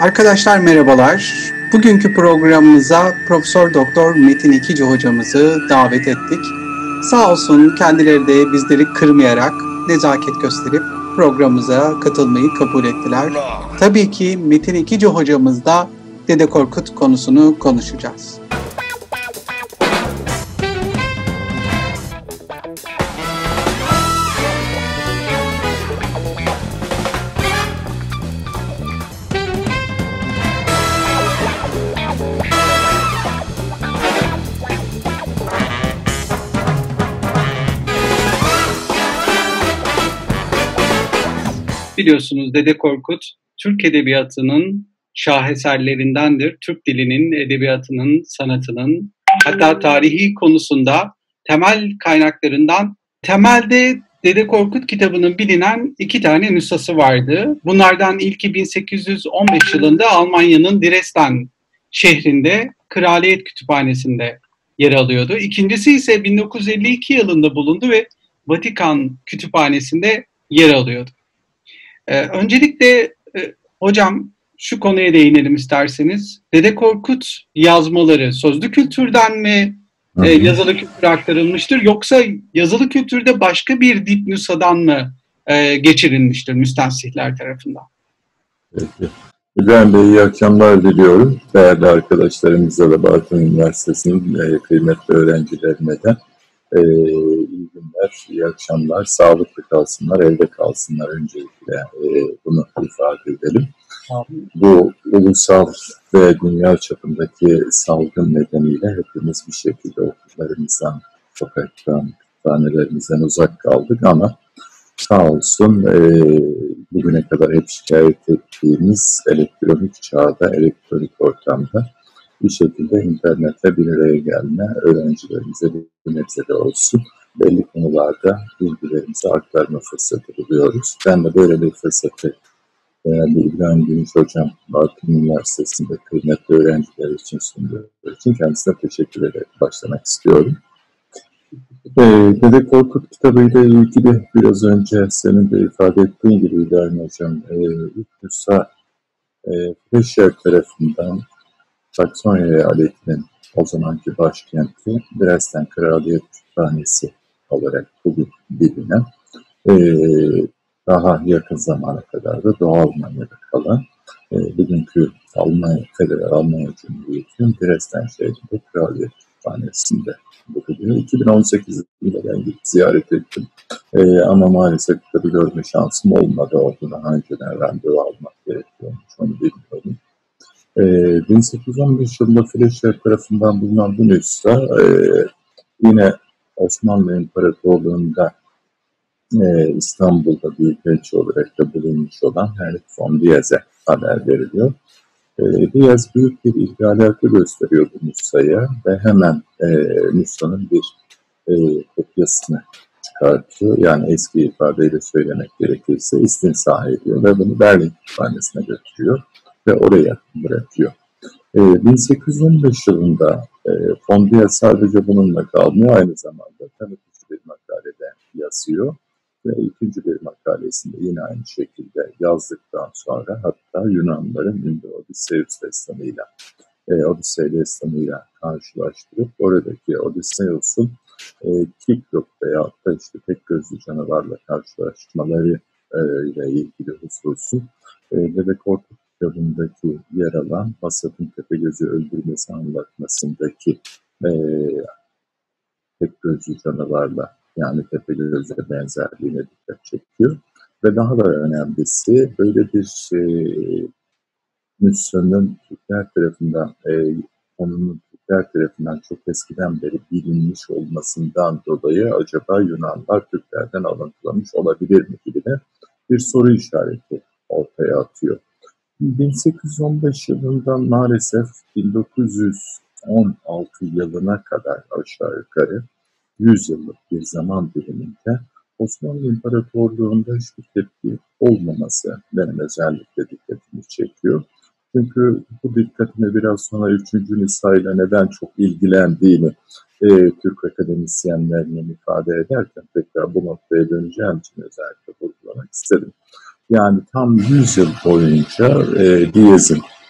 Arkadaşlar merhabalar. Bugünkü programımıza Profesör Doktor Metin İkici hocamızı davet ettik. Sağ olsun kendileri de bizleri kırmayarak nezaket gösterip programımıza katılmayı kabul ettiler. Tabii ki Metin İkici hocamızla Dede Korkut konusunu konuşacağız. Biliyorsunuz Dede Korkut, Türk Edebiyatı'nın şaheserlerindendir. Türk dilinin, edebiyatının, sanatının, hatta tarihi konusunda temel kaynaklarından. Temelde Dede Korkut kitabının bilinen 2 tane nüshası vardı. Bunlardan ilki 1815 yılında Almanya'nın Dresden şehrinde Kraliyet Kütüphanesi'nde yer alıyordu. İkincisi ise 1952 yılında bulundu ve Vatikan Kütüphanesi'nde yer alıyordu. Öncelikle hocam şu konuya değinelim isterseniz. Dede Korkut yazmaları sözlü kültürden mi yazılı kültüre aktarılmıştır, yoksa yazılı kültürde başka bir dipnüshadan mı geçirilmiştir müstensihler tarafından? Peki. İbrahim Bey, iyi akşamlar diliyorum. Değerli arkadaşlarımıza da Bartın Üniversitesi'nin kıymetli öğrencilerine de iyi günler, iyi akşamlar, sağlıklı kalsınlar, evde kalsınlar öncelikle bunu ifade edelim. Bu ulusal ve dünya çapındaki salgın nedeniyle hepimiz bir şekilde okullarımızdan, sokaktan, kütüphanelerimizden uzak kaldık ama sağ olsun bugüne kadar hep şikayet ettiğimiz elektronik çağda, elektronik ortamda bir şekilde internetle bir araya gelme, öğrencilerimize bir nebze de olsun belli konularda bilgilerimizi aktarma fırsatı buluyoruz. Ben de böyle bir fırsatı değerli İbrahim Gümüş Hocam, Bartın Üniversitesi'nde kıymetli öğrenciler için sunduğu için kendisine teşekkür ederek başlamak istiyorum. Dede Korkut kitabıyla ilgili biraz önce senin de ifade ettiğin gibi İbrahim Hocam, ilk nüsha Fleischer tarafından Saksonya eyaletinin o zamanki başkenti Dresden Kraliyet Kütüphanesi olarak bugün bilinen, daha yakın zamana kadar da Doğu Almanya'da kalan bugünkü Federal Almanya Cumhuriyeti'nin Dresden şehrinde Kraliyet Kütüphanesi'nde bulunuyor. 2018 yılında ben gidip ziyaret ettim. Ama maalesef kitabı görme şansım olmadı. Orada daha önceden randevu almak gerekiyormuş, onu bilmiyorum. 1815 yılında Fleischer tarafından bulunan bu nüsha yine Osmanlı İmparatorluğu'nda İstanbul'da büyükelçi olarak da bulunmuş olan Herr von Diez'e haber veriliyor. Diez büyük bir ilgilenti gösteriyor bu nüshaya ve hemen nüshanın bir kopyasını çıkartıyor. Yani eski ifadeyle söylemek gerekirse istinsah ediyor ve bunu Berlin Kütüphanesi'ne götürüyor ve oraya bırakıyor. 1815 yılında von Diez sadece bununla kalmıyor, aynı zamanda tanıtıcı bir makalede yazıyor ve ikinci bir makalesinde yine aynı şekilde yazdıktan sonra hatta Yunanların ünlü Odysseus destanıyla Odissey destanıyla karşılaştırıp oradaki Odysseus'un Kiklop veyahut da işte tek gözlü canavarla karşılaşmaları ile ilgili hususu Dede Korkut kitabındaki yer alan Vasat'ın Tepegöz'ü öldürmesi anlatmasındaki tek gözlü canavarla, yani Tepegöz'e benzerliğine dikkat çekiyor. Ve daha da önemlisi böyle bir nüshanın Türkler tarafından, konunun Türkler tarafından çok eskiden beri bilinmiş olmasından dolayı acaba Yunanlar Türklerden alıntılamış olabilir mi gibi de bir soru işareti ortaya atıyor. 1815 yılından maalesef 1916 yılına kadar aşağı yukarı 100 yıllık bir zaman diliminde Osmanlı İmparatorluğu'nda hiçbir tepki olmaması benim özellikle dikkatimi çekiyor. Çünkü bu dikkatimi biraz sonra 3. nüshayla neden çok ilgilendiğini Türk akademisyenlerinin ifade ederken tekrar bu noktaya döneceğim için özellikle vurgulamak istedim. Yani tam 100 yıl boyunca Diez'in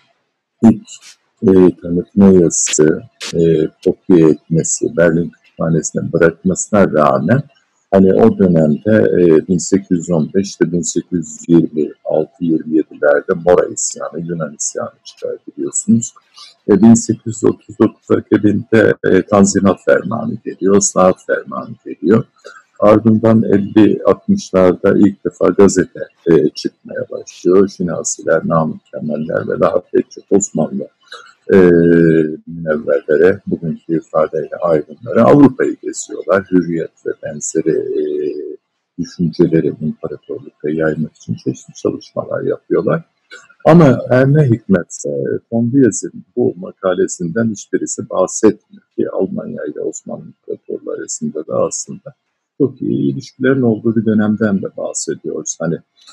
ilk tanıtma yazısı kopya etmesi, Berlin Kütüphanesi'ne bırakmasına rağmen hani o dönemde 1815 ile 1826-27'lerde Mora isyanı, Yunan isyanı çıkar biliyorsunuz. 1839 akabinde Tanzimat Fermanı geliyor, Islahat Fermanı geliyor. Ardından 50-60'larda ilk defa gazete çıkmaya başlıyor. Şinasiler, Namık Kemaller ve daha pek çok Osmanlı münevverlere, bugünkü ifadeyle aydınlara Avrupa'yı geziyorlar. Hürriyet ve benzeri düşünceleri imparatorlukta yaymak için çeşitli çalışmalar yapıyorlar. Ama her ne hikmetse Fondiez'in bu makalesinden hiçbirisi bahsetmiyor ki Almanya ile Osmanlı İmparatorluğu arasında da aslında çok iyi ilişkilerin olduğu bir dönemden de bahsediyoruz. Hani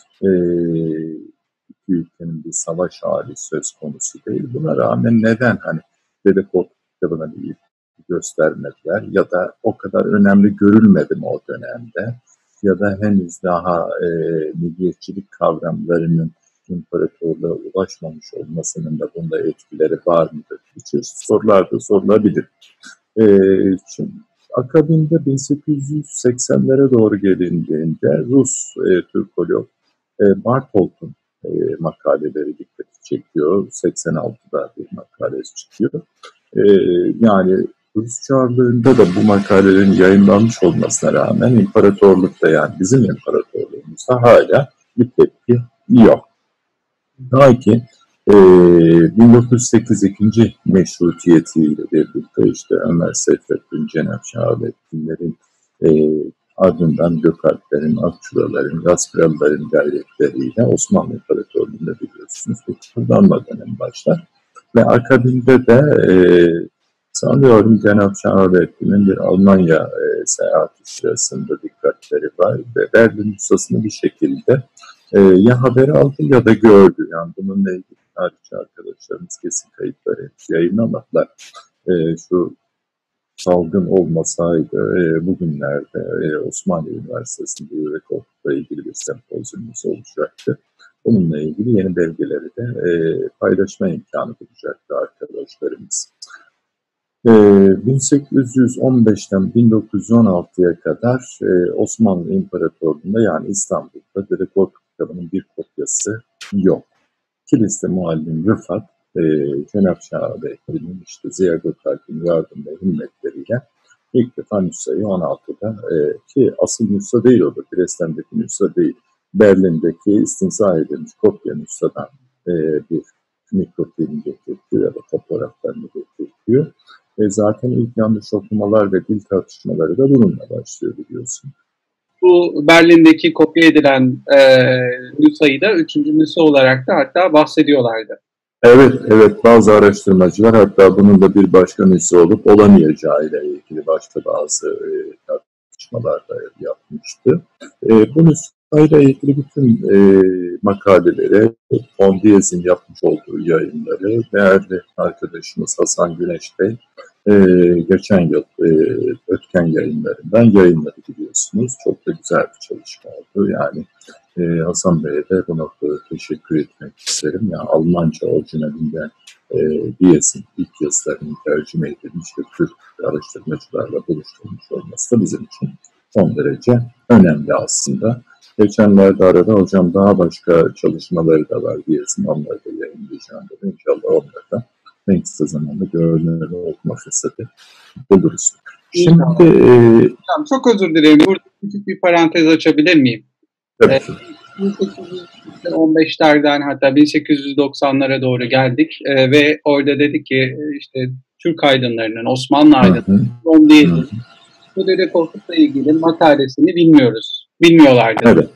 iki ülkenin bir savaş hali söz konusu değil. Buna rağmen neden hani Dede Korkut kitabına bir ilgi göstermediler ya da o kadar önemli görülmedi mi o dönemde ya da henüz daha milliyetçilik kavramlarının imparatorluğa ulaşmamış olmasının da bunda etkileri var mıdır? Çeşitli sorular da sorulabilir. Şimdi akabinde 1880'lere doğru gelindiğinde Rus Türkolog Bartholt'un makaleleri dikkati çekiyor. 86'da bir makalesi çıkıyor. Yani Rus çarlığında da bu makalelerin yayınlanmış olmasına rağmen imparatorlukta, yani bizim imparatorluğumuzda hala bir tepki yok. Daha ki 1908 ikinci meşrutiyetiyle birlikte işte Ömer Seyfettin, Cenab Şahabettinlerin ardından Gökalplerin, Akçuraların, Gaskralıların gayretleriyle Osmanlı İmparatorluğu'nda biliyorsunuz bu kıpırdanma dönemi başlar. Ve akabinde de sanıyorum Cenab Şahabettin'in bir Almanya seyahati sırasında dikkatleri var ve Berlin nüshasını bir şekilde ya haberi aldı ya da gördü. Yani bununla ilgili tarihçi arkadaşlarımız kesin kayıtları yayınlamadılar. Şu salgın olmasaydı bugünlerde Osmanlı Üniversitesi'nde Dede Korkut'la ilgili bir sempozyumumuz olacaktı. Bununla ilgili yeni belgeleri de paylaşma imkanı bulacaktı arkadaşlarımız. 1815'ten 1916'ya kadar Osmanlı İmparatorluğu'nda, yani İstanbul'da Dede Korkut kitabının bir kopyası yok. Kilis'te muallim Rıfat, Cenab Şahabettin'in işte Ziya Gökalp'in yardım ve himmetleriyle ilk defa nüshayı 16'da ki asıl nüsha değil, o da Dresden'deki nüsha değil, Berlin'deki istinsa edilmiş kopya nüshadan bir mikrofilm getirtiyor ya da fotoğraflarını getirtiyor. Zaten ilk yanlış okumalar ve dil tartışmaları da bununla başlıyor biliyorsun. Bu Berlin'deki kopya edilen nüshayı da 3. nüsha olarak da hatta bahsediyorlardı. Evet, bazı araştırmacılar hatta bunun da bir başka nüsha olup olamayacağıyla ilgili başka bazı tartışmalar da yapmıştı. Bu nüshayla ilgili bütün makaleleri, Fondiez'in yapmış olduğu yayınları değerli arkadaşımız Hasan Güneş Bey geçen yıl Ötken yayınlarından yayınladı biliyorsunuz. Çok da güzel bir çalışma oldu. Yani Hasan Bey'e de bu noktada teşekkür etmek isterim. Yani Almanca orijinalinden Diez'in ilk yazılarının tercüme edilmiş ve Türk araştırmacılarla buluşturulmuş olması da bizim için son derece önemli aslında. Geçenlerde arada hocam daha başka çalışmaları da var Diez'in, onları da yayınlayacağım dedi. İnşallah onları da en kısa zamanda görünür okuma fırsatı buluruz. Şimdi çok özür dilerim. Burada küçük bir parantez açabilir miyim? Tabii. 1815'lerden hatta 1890'lara doğru geldik ve orada dedik ki işte Türk aydınlarının, Osmanlı aydınlarının Fondiez'in bu Dede Korkut'la ilgili makalesini bilmiyorlardı. Evet.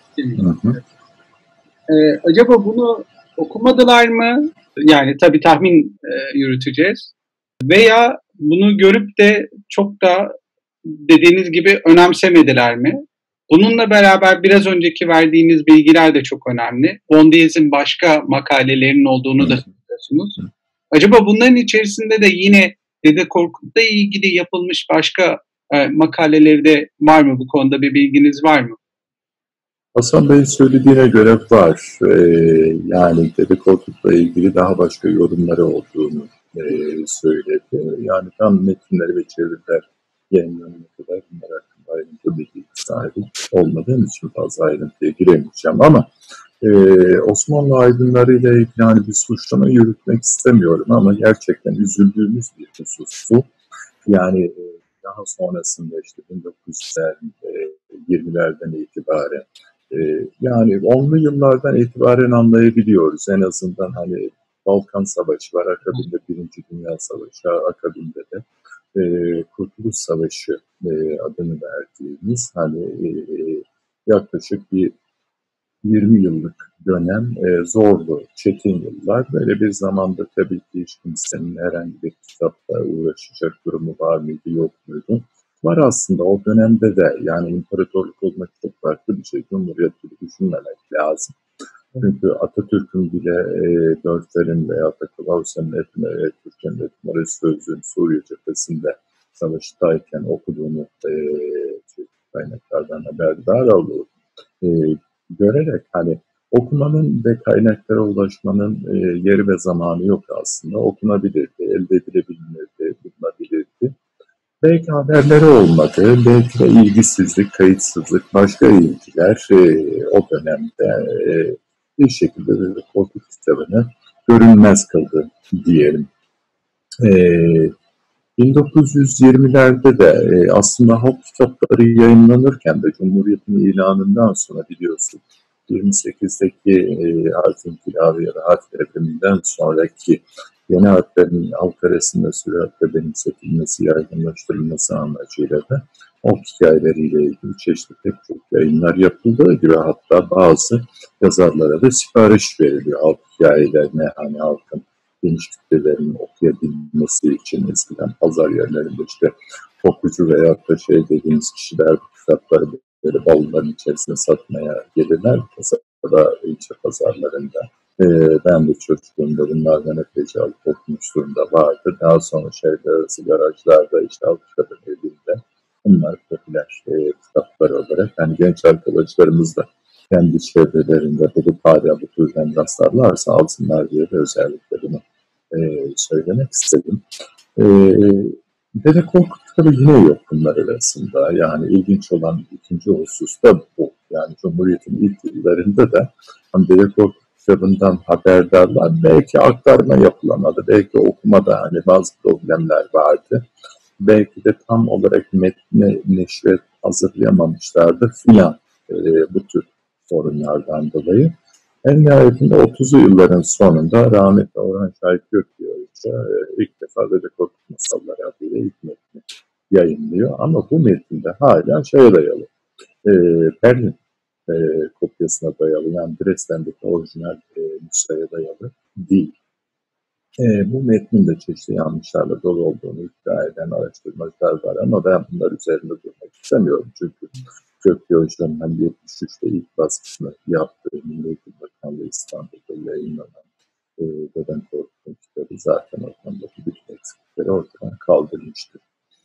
Acaba bunu okumadılar mı? Yani tabii tahmin yürüteceğiz. Veya bunu görüp de çok da dediğiniz gibi önemsemediler mi? Bununla beraber biraz önceki verdiğiniz bilgiler de çok önemli. Fondiez'in başka makalelerinin olduğunu da söylüyorsunuz. Acaba bunların içerisinde de yine Dede Korkut'la ilgili yapılmış başka makaleleri de var mı? Bu konuda bir bilginiz var mı? Hasan Bey'in söylediğine göre var. Yani Dede Korkut'la ilgili daha başka yorumları olduğunu söyledi. Yani tam metinleri ve çeviriler yayınlanana kadar bunlar hakkında ayrıntı bilgi sahibi olmadığım için fazla ayrıntıya giremeyeceğim ama Osmanlı aydınlarıyla ilgili yani bir suçlama yürütmek istemiyorum ama gerçekten üzüldüğümüz bir husus bu. Yani daha sonrasında işte 1920'lerden itibaren yani 10'lu yıllardan itibaren anlayabiliyoruz. En azından hani Balkan Savaşı var, akabinde Birinci Dünya Savaşı, akabinde de Kurtuluş Savaşı adını verdiğimiz hani yaklaşık bir 20 yıllık dönem zorlu, çetin yıllar. Böyle bir zamanda tabii ki hiç kimsenin herhangi bir kitapla uğraşacak durumu var mıydı, yok muydu? Var aslında o dönemde de yani imparatorluk olmak çok farklı bir şey. Cumhuriyet gibi düşünmemek lazım. Çünkü Atatürk'ün bile Dörtler'in veya da Klausen'in Türkiye'nin Etmari Sözlüğün Suriye cephesinde savaştayken okuduğunu kaynaklardan haberdar oldu. E, Görerek hani okumanın ve kaynaklara ulaşmanın yeri ve zamanı yok aslında. Okunabilirdi, elde edilebilirdi, bulunabilirdi. Belki haberleri olmadı, belki de ilgisizlik, kayıtsızlık, başka ilgiler o dönemde bir şekilde de korku kitabını görünmez kıldı diyelim. E, 1920'lerde de aslında halk kitapları yayınlanırken de Cumhuriyet'in ilanından sonra biliyorsun 28'deki harf inkılabı ya da harf devriminden sonraki yeni harflerin halk arasında süratle benimsetilmesi, yaygınlaştırılması amacıyla da halk hikayeleriyle ilgili çeşitli pek çok yayınlar yapıldığı gibi hatta bazı yazarlara da sipariş veriliyor halk hikayelerine, hani halkın geniş kitlelerin okuyabilmesi için eskiden pazar yerlerinde işte kokucu veya da şey dediğimiz kişiler bu kitapları böyle bavulların içerisine satmaya gelirler. Kasada, ilçe pazarlarında. Ben de çocukluğumda bunlardan epeyce alıp okumuşluğum da vardı. Daha sonra şehirler arası garajlarda işte Avrupa'da evinde bunlar popüler kitaplar olarak. Yani genç arkadaşlarımız da kendi çevrelerinde bulup hala bu türden rastlarlarsa alsınlar diye de özellikle bunu söylemek istedim. E, Dede Korkut kitabı yine yok bunlar arasında. Yani ilginç olan ikinci husus da bu. Yani Cumhuriyet'in ilk yıllarında da hani Dede Korkut kitabından haberdarlar. Belki aktarma yapılamadı. Belki okumada hani bazı problemler vardı. Belki de tam olarak metni neşret hazırlayamamışlardı filan bu tür sorunlardan dolayı. En nihayetinde 30'lu yılların sonunda rahmetli Orhan Şahit Gökdiyor'ca ilk defa Dede Korkut Masalları adıyla ilk metni yayınlıyor. Ama bu metinde hala şeye dayalı, Berlin e, kopyasına dayalı, yani Dresden'deki orijinal nüshaya dayalı değil. Bu metnin de çeşitli yanlışlarla dolu olduğunu iddia eden araştırmacılar var ama ben bunlar üzerinde durmak istemiyorum. Çünkü Gökçe Hoca'nın hani 73'te ilk baskısını yaptığı Milli Eğitim Bakanlığı İstanbul'da yayınlanan Deden Korkut'un kitabı zaten ortamdaki bütün eksiklikleri ortadan kaldırmıştır.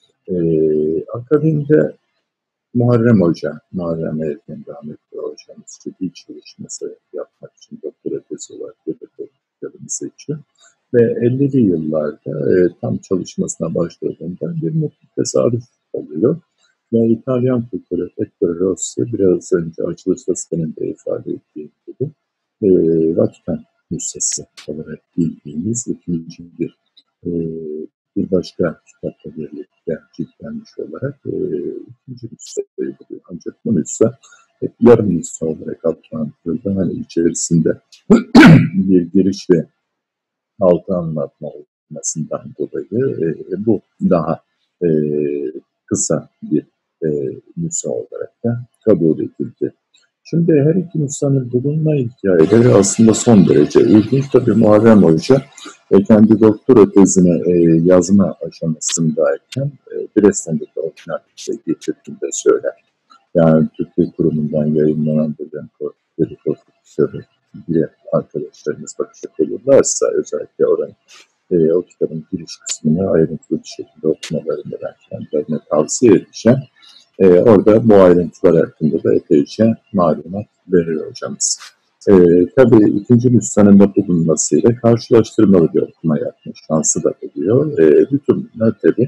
Akabinde Muharrem Hoca, Muharrem Erken rahmetli hocamız ciddi çalışması yapmak için doktora tezi olarak Dede Korkut kitabını seçiyor. Ve 50'li yıllarda tam çalışmasına başladığında bir mutlu tesadüf oluyor. Ve İtalyan kültürü Ettore Rossi biraz önce açılışta senin de ifade ettiğin gibi Vatikan Müzesi olarak bildiğimiz ikinci e, bir başka kitapla birlikte ciltlenmiş olarak ikinci müzeydi. Ancak bu müze hep yarım müze olarak adlandırıldı. Hani içerisinde bir giriş ve halka anlatma olmasından dolayı bu daha e, kısa bir müsa olarak da kabul edildi. Şimdi her iki müsanın bulunma hikayeleri aslında son derece ilginç. Tabii Muharrem Hoca kendi doktora tezini yazma aşamasındayken Dresden'deki orijinal getirdiğini de söyler. Yani Türkiye Kurumu'ndan yayınlanan Dede Korkut kitabı diye arkadaşlarımız bakacak olurlarsa özellikle o kitabın giriş kısmını ayrıntılı bir şekilde okumalarını ben kendilerine tavsiye edeceğim. Orada bu ayrıntılar hakkında da epeyce malumat veriyor hocamız. Tabii ikinci nüshanında bulunmasıyla karşılaştırmalı bir okuma yapma şansı da oluyor. Bütün bunlar tabii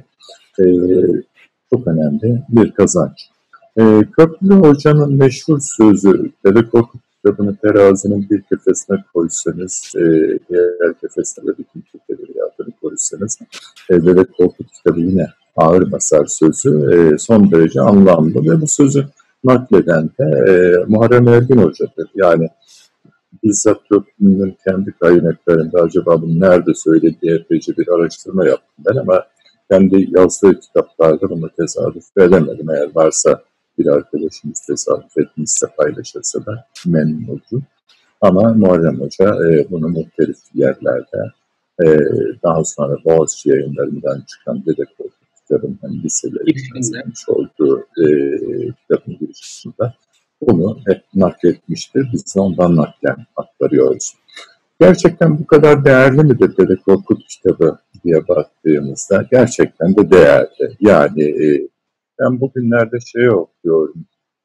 çok önemli bir kazanç. Köprülü Hoca'nın meşhur sözü, Dede Korkut kitabını terazinin bir kefesine koysanız, diğer kefesine de bütün Türk edebiyatını koysanız, Dede Korkut kitabı yine ağır basar sözü, son derece anlamlı ve bu sözü nakleden de Muharrem Ergin Hoca'dır. Yani bizzat Köprülü'nün kendi kaynaklarında acaba bunu nerede söylediği epeyce bir araştırma yaptım ben ama kendi yazdığı kitaplarda bunu tesadüf edemedim. Eğer varsa bir arkadaşımız tesadüf etmişse paylaşırsa da memnun olurum. Ama Muharrem Hoca bunu muhtelif yerlerde daha sonra Boğaziçi yayınlarından çıkan Dede Korkut kitabının hani liselerin yazılmış olduğu kitabın girişinde bunu hep nakletmiştir. Biz de ondan naklen aktarıyoruz. Gerçekten bu kadar değerli midir Dede Korkut kitabı diye baktığımızda gerçekten de değerli. Yani ben bugünlerde okuyorum.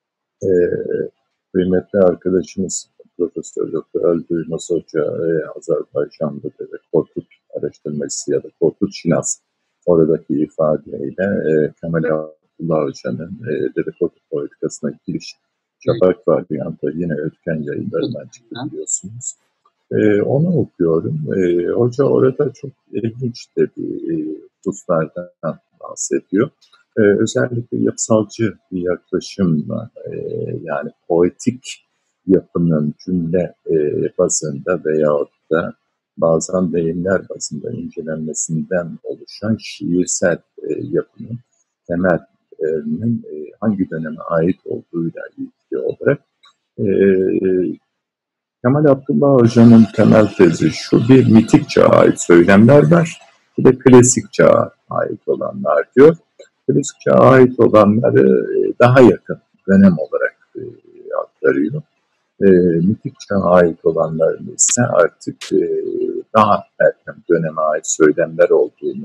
Kıymetli arkadaşımız Profesör Doktor Ali Duymaz Hoca Azerbaycan'da Dede Korkut araştırması ya da Korkut Şinas oradaki ifadeyle Kemal Abdullah Hoca'nın Dede Korkut politikasına giriş Şafak varyantı yine Ötken yayınlarından çıktı biliyorsunuz. Onu okuyorum. Hoca orada çok ilginç de bir hususlardan bahsediyor. Özellikle yapısalcı bir yaklaşımla yani poetik yapının cümle bazında veyahut da bazen deyimler bazında incelenmesinden oluşan şiirsel yapının temelinin hangi döneme ait olduğuyla ilgili olarak Kemal Abdullah Hoca'nın temel tezi şu: bir mitik çağa ait söylemler var, bir de klasik çağa ait olanlar diyor. Klasik çağa ait olanları daha yakın dönem olarak aktarıyor. Mitik çağa ait olanların ise artık daha erken döneme ait söylemler olduğunu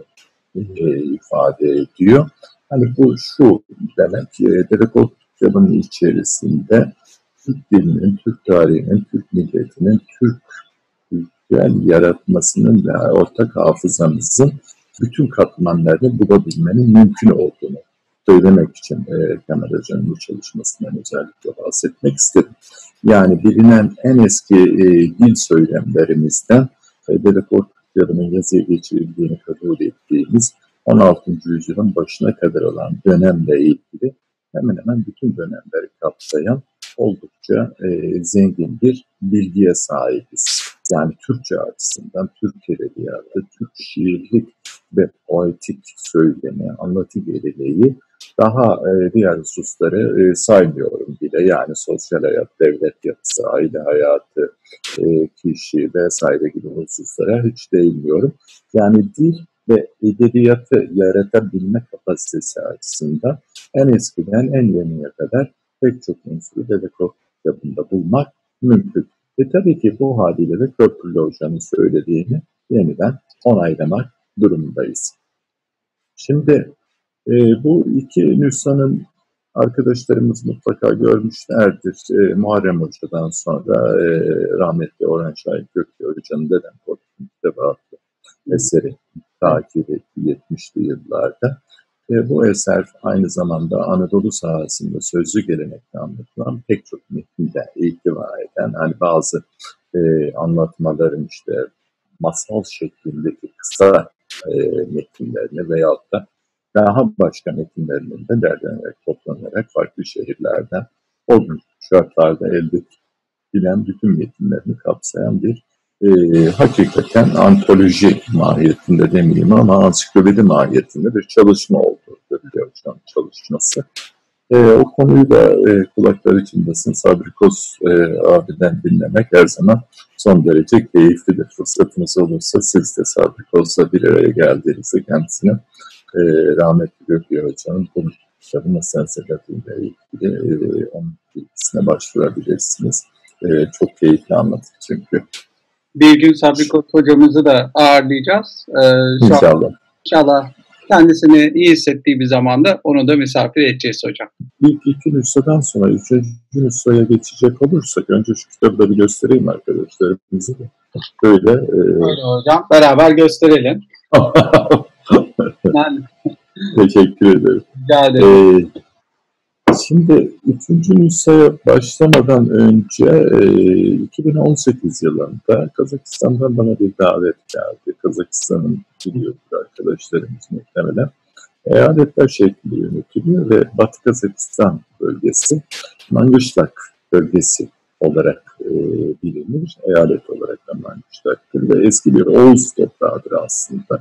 ifade ediyor. Hani bu şu demek, Dede Korkut kitabının içerisinde Türk dilinin, Türk tarihinin, Türk milletinin, Türk kültürel yaratmasının ve ortak hafızamızın bütün katmanlarda bulabilmenin mümkün olduğunu söylemek için Kemal Hoca'nın bu çalışmasından özellikle bahsetmek istedim. Yani bilinen en eski dil söylemlerimizden Dede Korkut kitabının yazıya geçirildiğini kabul ettiğimiz 16. yüzyılın başına kadar olan dönemle ilgili hemen hemen bütün dönemleri kapsayan oldukça zengin bir bilgiye sahibiz. Yani Türkçe açısından Türk edebiyatı, Türk şiirlik ve poetik söylemi, anlatı geleneği daha diğer hususları saymıyorum bile. Yani sosyal hayat, devlet yapısı, aile hayatı, kişi vesaire gibi hususlara hiç değinmiyorum. Yani dil ve edebiyatı yaratabilme kapasitesi açısından en eskiden en yeniye kadar pek çok unsuru Dede Korkut kitabında bulmak mümkün. Tabii ki bu haliyle de Köprülü Hoca'nın söylediğini yeniden onaylamak durumundayız. Şimdi bu iki nüshanın arkadaşlarımız mutlaka görmüşlerdir. Muharrem Hoca'dan sonra rahmetli Orhan Şahin Köklü Hoca'nın Dede Korkut'un kitabı adlı eseri takip etti 70'li yıllarda. Bu eser aynı zamanda Anadolu sahasında sözlü gelenekte anlatılan pek çok metinde ihtiva eden, hani bazı anlatmaların işte masal şeklindeki kısa metinlerini veyahut da daha başka metinlerinin de derlenerek, toplanarak farklı şehirlerden o gün şartlarda elde edilen bütün metinlerini kapsayan bir hakikaten antoloji mahiyetinde demeyeyim ama ansiklopedi mahiyetinde bir çalışma oldu. Hocam çalışması. O konuyu da kulakları çınlasın Sabri Koz abiden dinlemek her zaman son derece keyiflidir. Fırsatınız olursa siz de Sabri Koz'la bir araya geldiğinizde kendisine rahmetli Gökçe Hoca'nın konuştuklarına sensefetiyle ilgili onun bilgisine başvurabilirsiniz. Çok keyifli anlatır çünkü. Bir gün Sabri Koz hocamızı da ağırlayacağız. İnşallah. İnşallah Kendisini iyi hissettiği bir zamanda onu da misafir edeceğiz hocam. İlk iki nüshadan sonra üçüncü nüshaya geçecek olursak önce şu kitabı da bir göstereyim arkadaşlarımıza. Böyle. Öyle hocam. Beraber gösterelim. Teşekkür ederim. Rica ederim. Şimdi üçüncü nüshaya başlamadan önce 2018 yılında Kazakistan'dan bana bir davet geldi. Kazakistan'ın biliyordur arkadaşlarımız muhtemelen. Eyaletler şeklinde yönetiliyor ve Batı Kazakistan bölgesi Mangışlak bölgesi olarak bilinir. Eyalet olarak da Mangışlak'tır ve eski bir Oğuz toprağıdır aslında.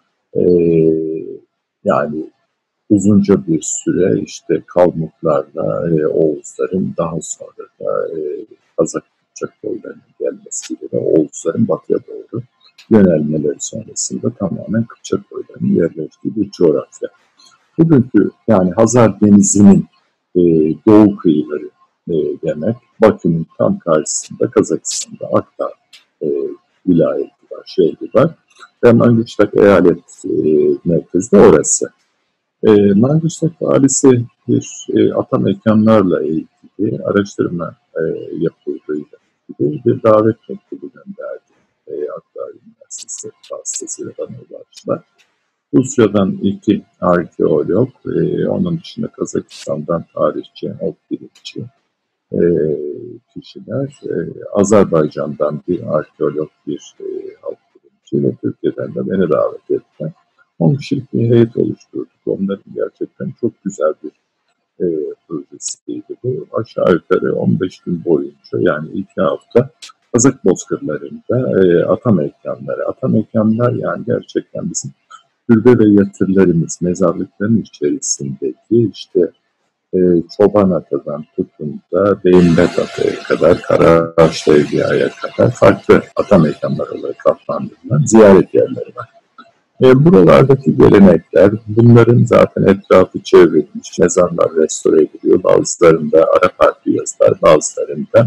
Yani uzunca bir süre işte Kalmuklarla Oğuzların daha sonra da Kazak Kıpçak boylarının gelmesiyle ve Oğuzların batıya doğru yönelmeleri sonrasında tamamen Kıpçak boylarının yerleştiği bir coğrafya. Bugünkü yani Hazar Denizi'nin doğu kıyıları demek. Bakü'nün tam karşısında Kazakistan'da Akdağ vilayeti var, şehri var. Ve Mangışlak eyalet merkezi de orası. Mangışlak valisi bir atamekanlarla ilgili araştırma yapıldığıyla ilgili bir davet mektubu gönderdi. Akdağ Üniversitesi vasıtasıyla bana ulaştılar. Rusya'dan 2 arkeolog, onun dışında Kazakistan'dan tarihçi, halk bilimci kişiler, Azerbaycan'dan bir arkeolog, bir halk bilimci ve Türkiye'den de beni davet ettiler. 10 kişilik bir heyet oluşturduk. Onların gerçekten çok güzel bir projesiydi bu. Aşağı yukarı 15 gün boyunca yani 2 hafta Kazak bozkırlarında atamekanlar yani gerçekten bizim türbe ve yatırlarımız, mezarlıkların içerisindeki işte Çoban Ata'dan tutun da Beyimlet Ata'ya kadar, Karaağaçlı Evliya'ya kadar farklı atamekanlar olarak adlandırılan ziyaret yerleri var. Buralardaki gelenekler, bunların zaten etrafı çevrilmiş, mezarlar restore ediliyor. Bazılarında Arap harfi yazılar, bazılarında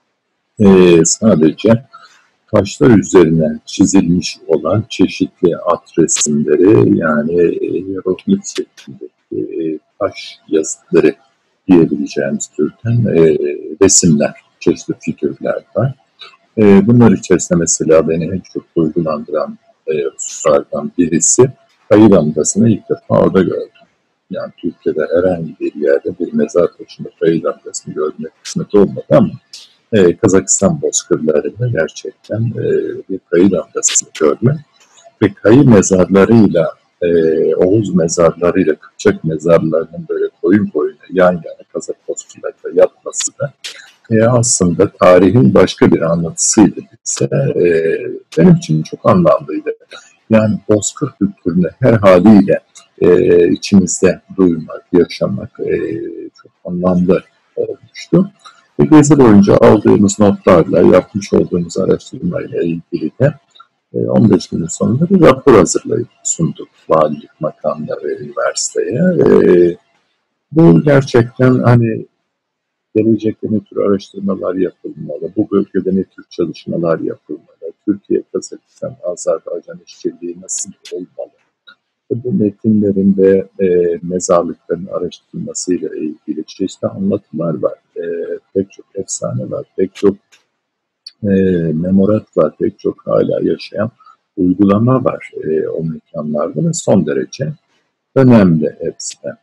sadece taşlar üzerine çizilmiş olan çeşitli at resimleri yani hieroglif şeklindeki taş yazıları diyebileceğimiz türden resimler, çeşitli figürler var. Bunlar içerisinde mesela beni en çok duygulandıran hususlardan birisi Kayı damgasını ilk defa orada gördüm. Yani Türkiye'de herhangi bir yerde bir mezar taşında Kayı damgasını görmek kısmet olmadı ama Kazakistan bozkırlarında gerçekten bir Kayı damgasını görmek ve Kayı mezarlarıyla Oğuz mezarlarıyla Kıpçak mezarlarının böyle koyun koyuna yan yana Kazak bozkırlarında yatması da aslında tarihin başka bir anlatısıydı bize. Benim için çok anlamlıydı. Yani bozkır kültürünü her haliyle içimizde duymak, yaşamak çok anlamlı olmuştu. Ve gezi boyunca aldığımız notlarla, yapmış olduğumuz araştırmayla ilgili de 15 günün sonunda bir rapor hazırlayıp sunduk valilik makamına ve üniversiteye. Bu gerçekten hani gelecekte ne tür araştırmalar yapılmalı, bu bölgede ne tür çalışmalar yapılmalı, Türkiye, Kazakistan, Azerbaycan işbirliği nasıl olmalı? Bu metinlerin ve mezarlıkların araştırılmasıyla ilgili çeşitli anlatılar var. Pek çok efsane var, pek çok memorat var, pek çok hala yaşayan uygulama var o mekanlarda ve son derece önemli hepsi de.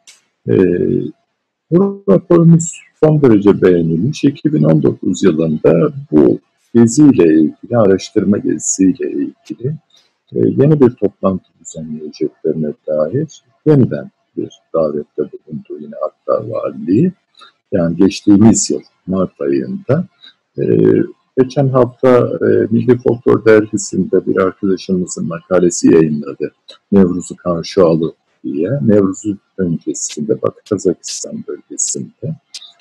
Bu raporumuz son derece beğenilmiş. 2019 yılında bu geziyle ilgili, araştırma gezisiyle ilgili yeni bir toplantı düzenleyeceklerine dair yeniden bir davette bulundu yine Akdağ Valiliği. Yani geçtiğimiz yıl Mart ayında. Geçen hafta Milli Folklor Dergisi'nde bir arkadaşımızın makalesi yayınladı. Nevruz'u Karşıalı diye. Nevruz'un öncesinde Batı Kazakistan bölgesinde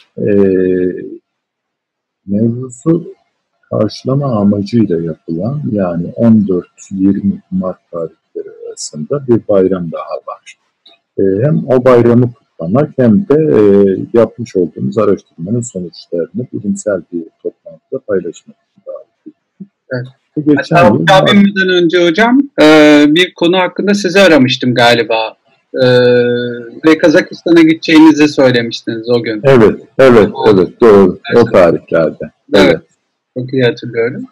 Nevruz'u karşılama amacıyla yapılan yani 14-20 Mart tarihleri arasında bir bayram daha var. Hem o bayramı kutlamak hem de yapmış olduğumuz araştırmanın sonuçlarını bilimsel bir toplantıda paylaşmak için davet edildik. Evet. Hatta binmeden önce hocam bir konu hakkında sizi aramıştım galiba. Ve Kazakistan'a gideceğinizi söylemiştiniz o gün. Evet, doğru. O tarihlerde. Evet. Çok iyi hatırlıyorum.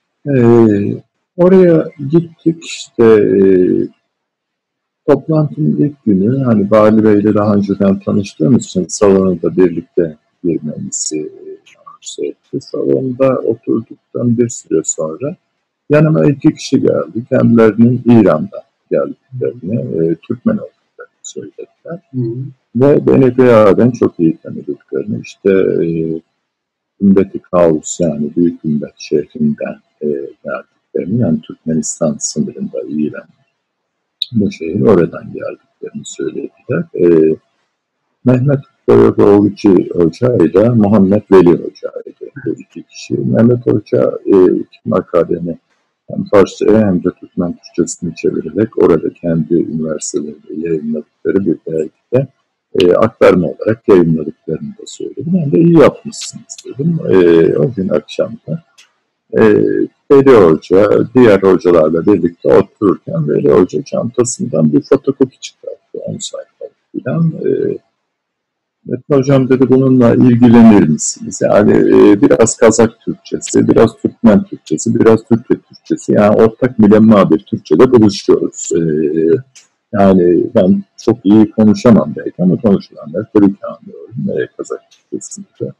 Oraya gittik işte toplantının ilk günü hani Bali Bey'le daha önceden tanıştığımız için salona da birlikte girmemizi arzu etti. Salonda oturduktan bir süre sonra yanıma 2 kişi geldi. Kendilerinin İran'da geldiklerini, Türkmen olduklarını söylediler. Ve beni Gıyaben çok iyi tanıdıklarını, işte Ümmet-i Kaus yani Büyük Ümmet şehrinden geldiklerini, yani Türkmenistan sınırında İran, bu şehir oradan geldiklerini söylediler. Mehmet Boyoğlu'cu Hoca ile Muhammed Veli Hoca'ydı bu 2 kişi. Mehmet Hoca iki makaleni hem Farsça'ya hem de Türkmen Türkçesini çevirerek orada kendi üniversitelerinde yayınladıkları bir dergide aktarma olarak yayınladıklarını da söyledi. Ben de iyi yapmışsınız dedim. O gün akşamda Veli Hoca, diğer hocalarla birlikte otururken Veli Hoca çantasından bir fotokopi çıkarttı. 10 sayfalık falan. Metin Hocam dedi, bununla ilgilenir misiniz? Yani biraz Kazak Türkçesi, biraz Türkmen Türkçesi, biraz Türkçe Türkçesi. Yani ortak milemma bir Türkçe'de buluşuyoruz. Yani ben çok iyi konuşamam belki ama konuşulanlar tabii ki anlıyorum. Kazak Türkçesi'nde.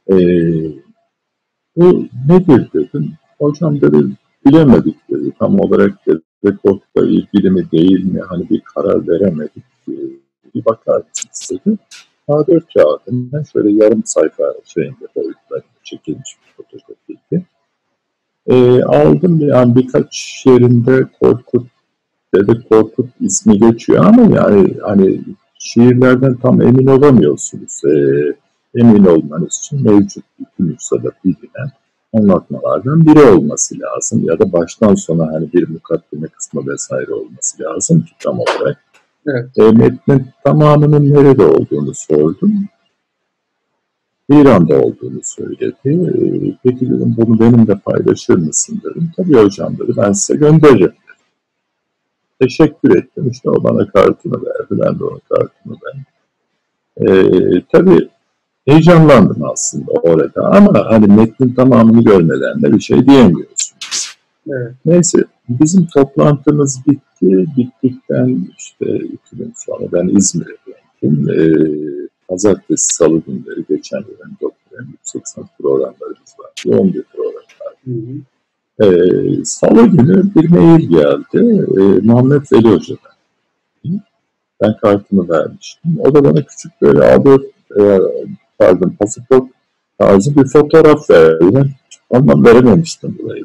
Bu nedir dedim. Hocam dedi, bilemedik dedi. Tam olarak dedi, rekordla ilgili mi değil mi? Hani bir karar veremedik. Bir bakar mısınız dedi. A4 kağıdından şöyle yarım sayfa boyutlarında çekilmiş bir fotokopiydi. Aldım yani birkaç yerinde Korkut ismi geçiyor ama yani hani şiirlerden tam emin olamıyorsunuz. Emin olmanız için mevcut bütün nüshada bilinen anlatmalardan biri olması lazım ya da baştan sona hani bir mukaddime kısmı vesaire olması lazım ki tam olarak. Evet. Metnin tamamının nerede olduğunu sordum. İran'da olduğunu söyledi. Peki dedim, bunu benimle paylaşır mısın dedim. Tabii hocam dedi, ben size gönderirim. Teşekkür ettim. İşte o bana kartını verdi. Ben de ona kartını verdim. Tabii heyecanlandım aslında orada ama hani metnin tamamını görmeden de bir şey diyemiyorsunuz. Evet. Neyse bizim toplantımız bitti. Bittikten işte 2 gün sonra ben İzmir'e döndüm. Pazartesi, salı günleri geçen yılın doktorum yüksek lisans programlarımız var. Yoğun bir program var. Salı günü bir mail geldi. Muhammed Veli Hoca'dan. Ben kartımı vermiştim. O da bana küçük böyle pasaport tarzı bir fotoğraf verdi. Ondan verememiştim burayı.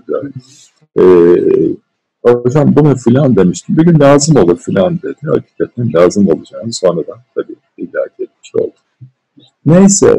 Hocam bu ne filan demiştim. Bir gün lazım olur filan dedi. Hakikaten lazım olacağını sonradan tabii idrak etmiş oldum. Neyse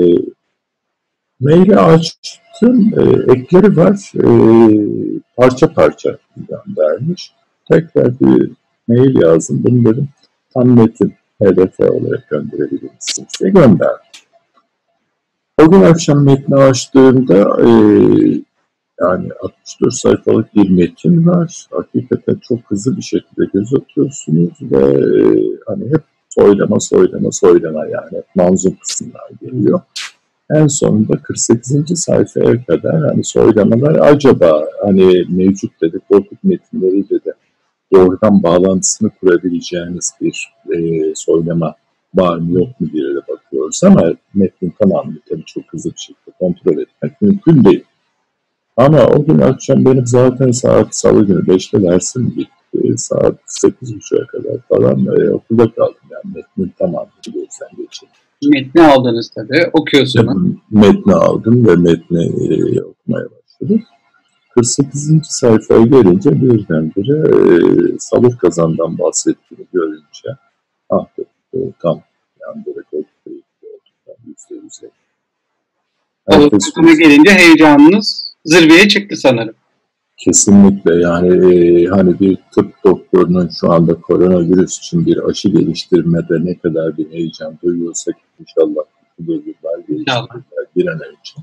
maili açtım. Ekleri var. Parça parça göndermiş. Tekrar bir mail yazdım. Bunu dedim tam metin PDF olarak gönderebilir misiniz diye gönderdim. O gün akşam metni açtığımda yani 64 sayfalık bir metin var. Hakikaten çok hızlı bir şekilde göz atıyorsunuz ve hani hep soylama yani manzum kısımlar geliyor. En sonunda 48. sayfaya kadar hani soylamalar acaba hani mevcut dedi Korkut metinleriyle de doğrudan bağlantısını kurabileceğiniz bir soylama var mı yok mu diye de bakıyoruz ama metnin tamamını tabii çok hızlı bir şekilde kontrol etmek mümkün değil. Ama o gün akşam benim zaten saat salı günü 5'te dersim bitti. Saat 8.30'a kadar falan okulda kaldım. Yani metnin tamamını gözden geçirdim. Metni aldınız tabii, okuyorsunuz. Metni aldım ve metni okumaya başladım. 48. sayfaya gelince birdenbire Salih Kazan'dan bahsettiğini görünce tam yani böyle korkutayım olduktan %100. Kazan'a gelince heyecanınız zirveye çıktı sanırım. Kesinlikle yani hani bir tıp doktorunun şu anda koronavirüs için bir aşı geliştirmede ne kadar bir heyecan duyuyorsak inşallah bu yıllar geliştirirler bir an önce.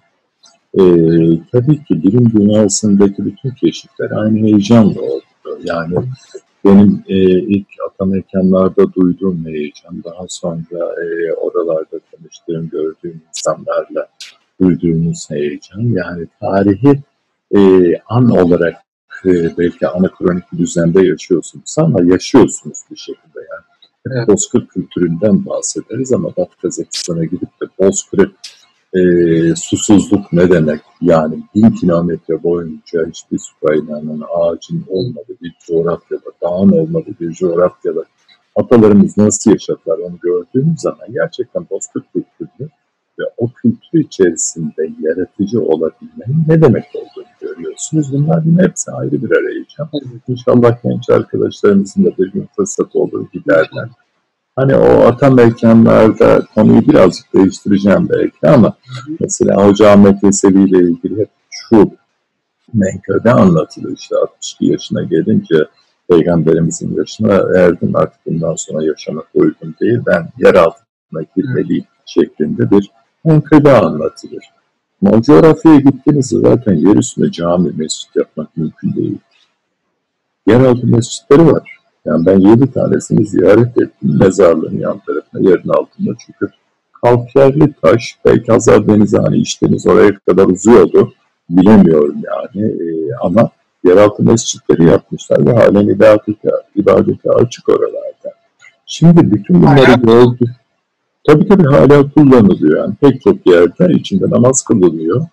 Tabii ki bilim dünyasındaki bütün keşifler aynı heyecanla oldu. Yani benim ilk Atamekanlar'da duyduğum heyecan, daha sonra oralarda tanıştığım, gördüğüm insanlarla duyduğumuz heyecan, yani tarihi an olarak belki anakronik bir düzende yaşıyorsunuz ama yaşıyorsunuz bir şekilde yani. Evet. Bozkır kültüründen bahsederiz ama Batı Kazakistan'a gidip de Bozkır'ı susuzluk ne demek? Yani 1000 kilometre boyunca hiçbir su kaynağının, ağacın olmadığı bir coğrafyada, dağın olmadığı bir coğrafyada atalarımız nasıl yaşadılar onu gördüğümüz zaman gerçekten Bozkır kültürü ve o kültür içerisinde yaratıcı olabilmenin ne demek olduğunu görüyorsunuz. Bunlar yine hepsi ayrı bir arayacağım. İnşallah genç arkadaşlarımızın da bir gün fırsatı olur giderler. Hani o Atamekanlar'da konuyu birazcık değiştireceğim belki ama mesela Hoca Ahmet Yesevi ile ilgili hep şu menkıbe anlatılır. İşte 62 yaşına gelince Peygamberimizin yaşına erdim, artık bundan sonra yaşamak uygun değil, ben yer altına girmeliyim şeklinde bir menkıbe anlatılır. Ama o coğrafyaya gittiğinizde zaten yer üstünde cami, mescit yapmak mümkün değil. Yeraltı mescitleri var. Yani ben 7 tanesini ziyaret ettim. Mezarlığın yan tarafına, yerin altında. Çünkü kalkiyerli taş, belki Hazar Denizi hani içtiğiniz oraya kadar uzuyordu. Bilemiyorum yani. Ama yeraltı mescitleri yapmışlar ve halen ibadete açık oralarda. Şimdi bütün bunları gördük. Tabii hala kullanılıyor. Yani pek çok yerde içinde namaz kılınıyor.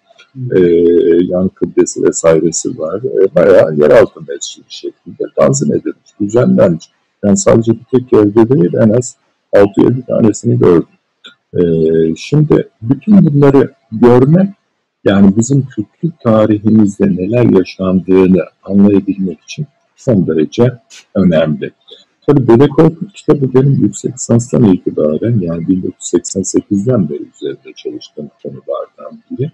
Yan kıblesi vesairesi var. Bayağı yeraltı mescidi şeklinde tanzim edilmiş, düzenlenmiş. Yani sadece bir tek yerde değil, en az 6-7 tanesini gördüm. Şimdi bütün bunları görmek, yani bizim kültür tarihimizde neler yaşandığını anlayabilmek için son derece önemli. Tabii Dede Korkut kitabı benim yüksek lisanstan itibaren, yani 1988'den beri üzerinde çalıştığım konulardan biri.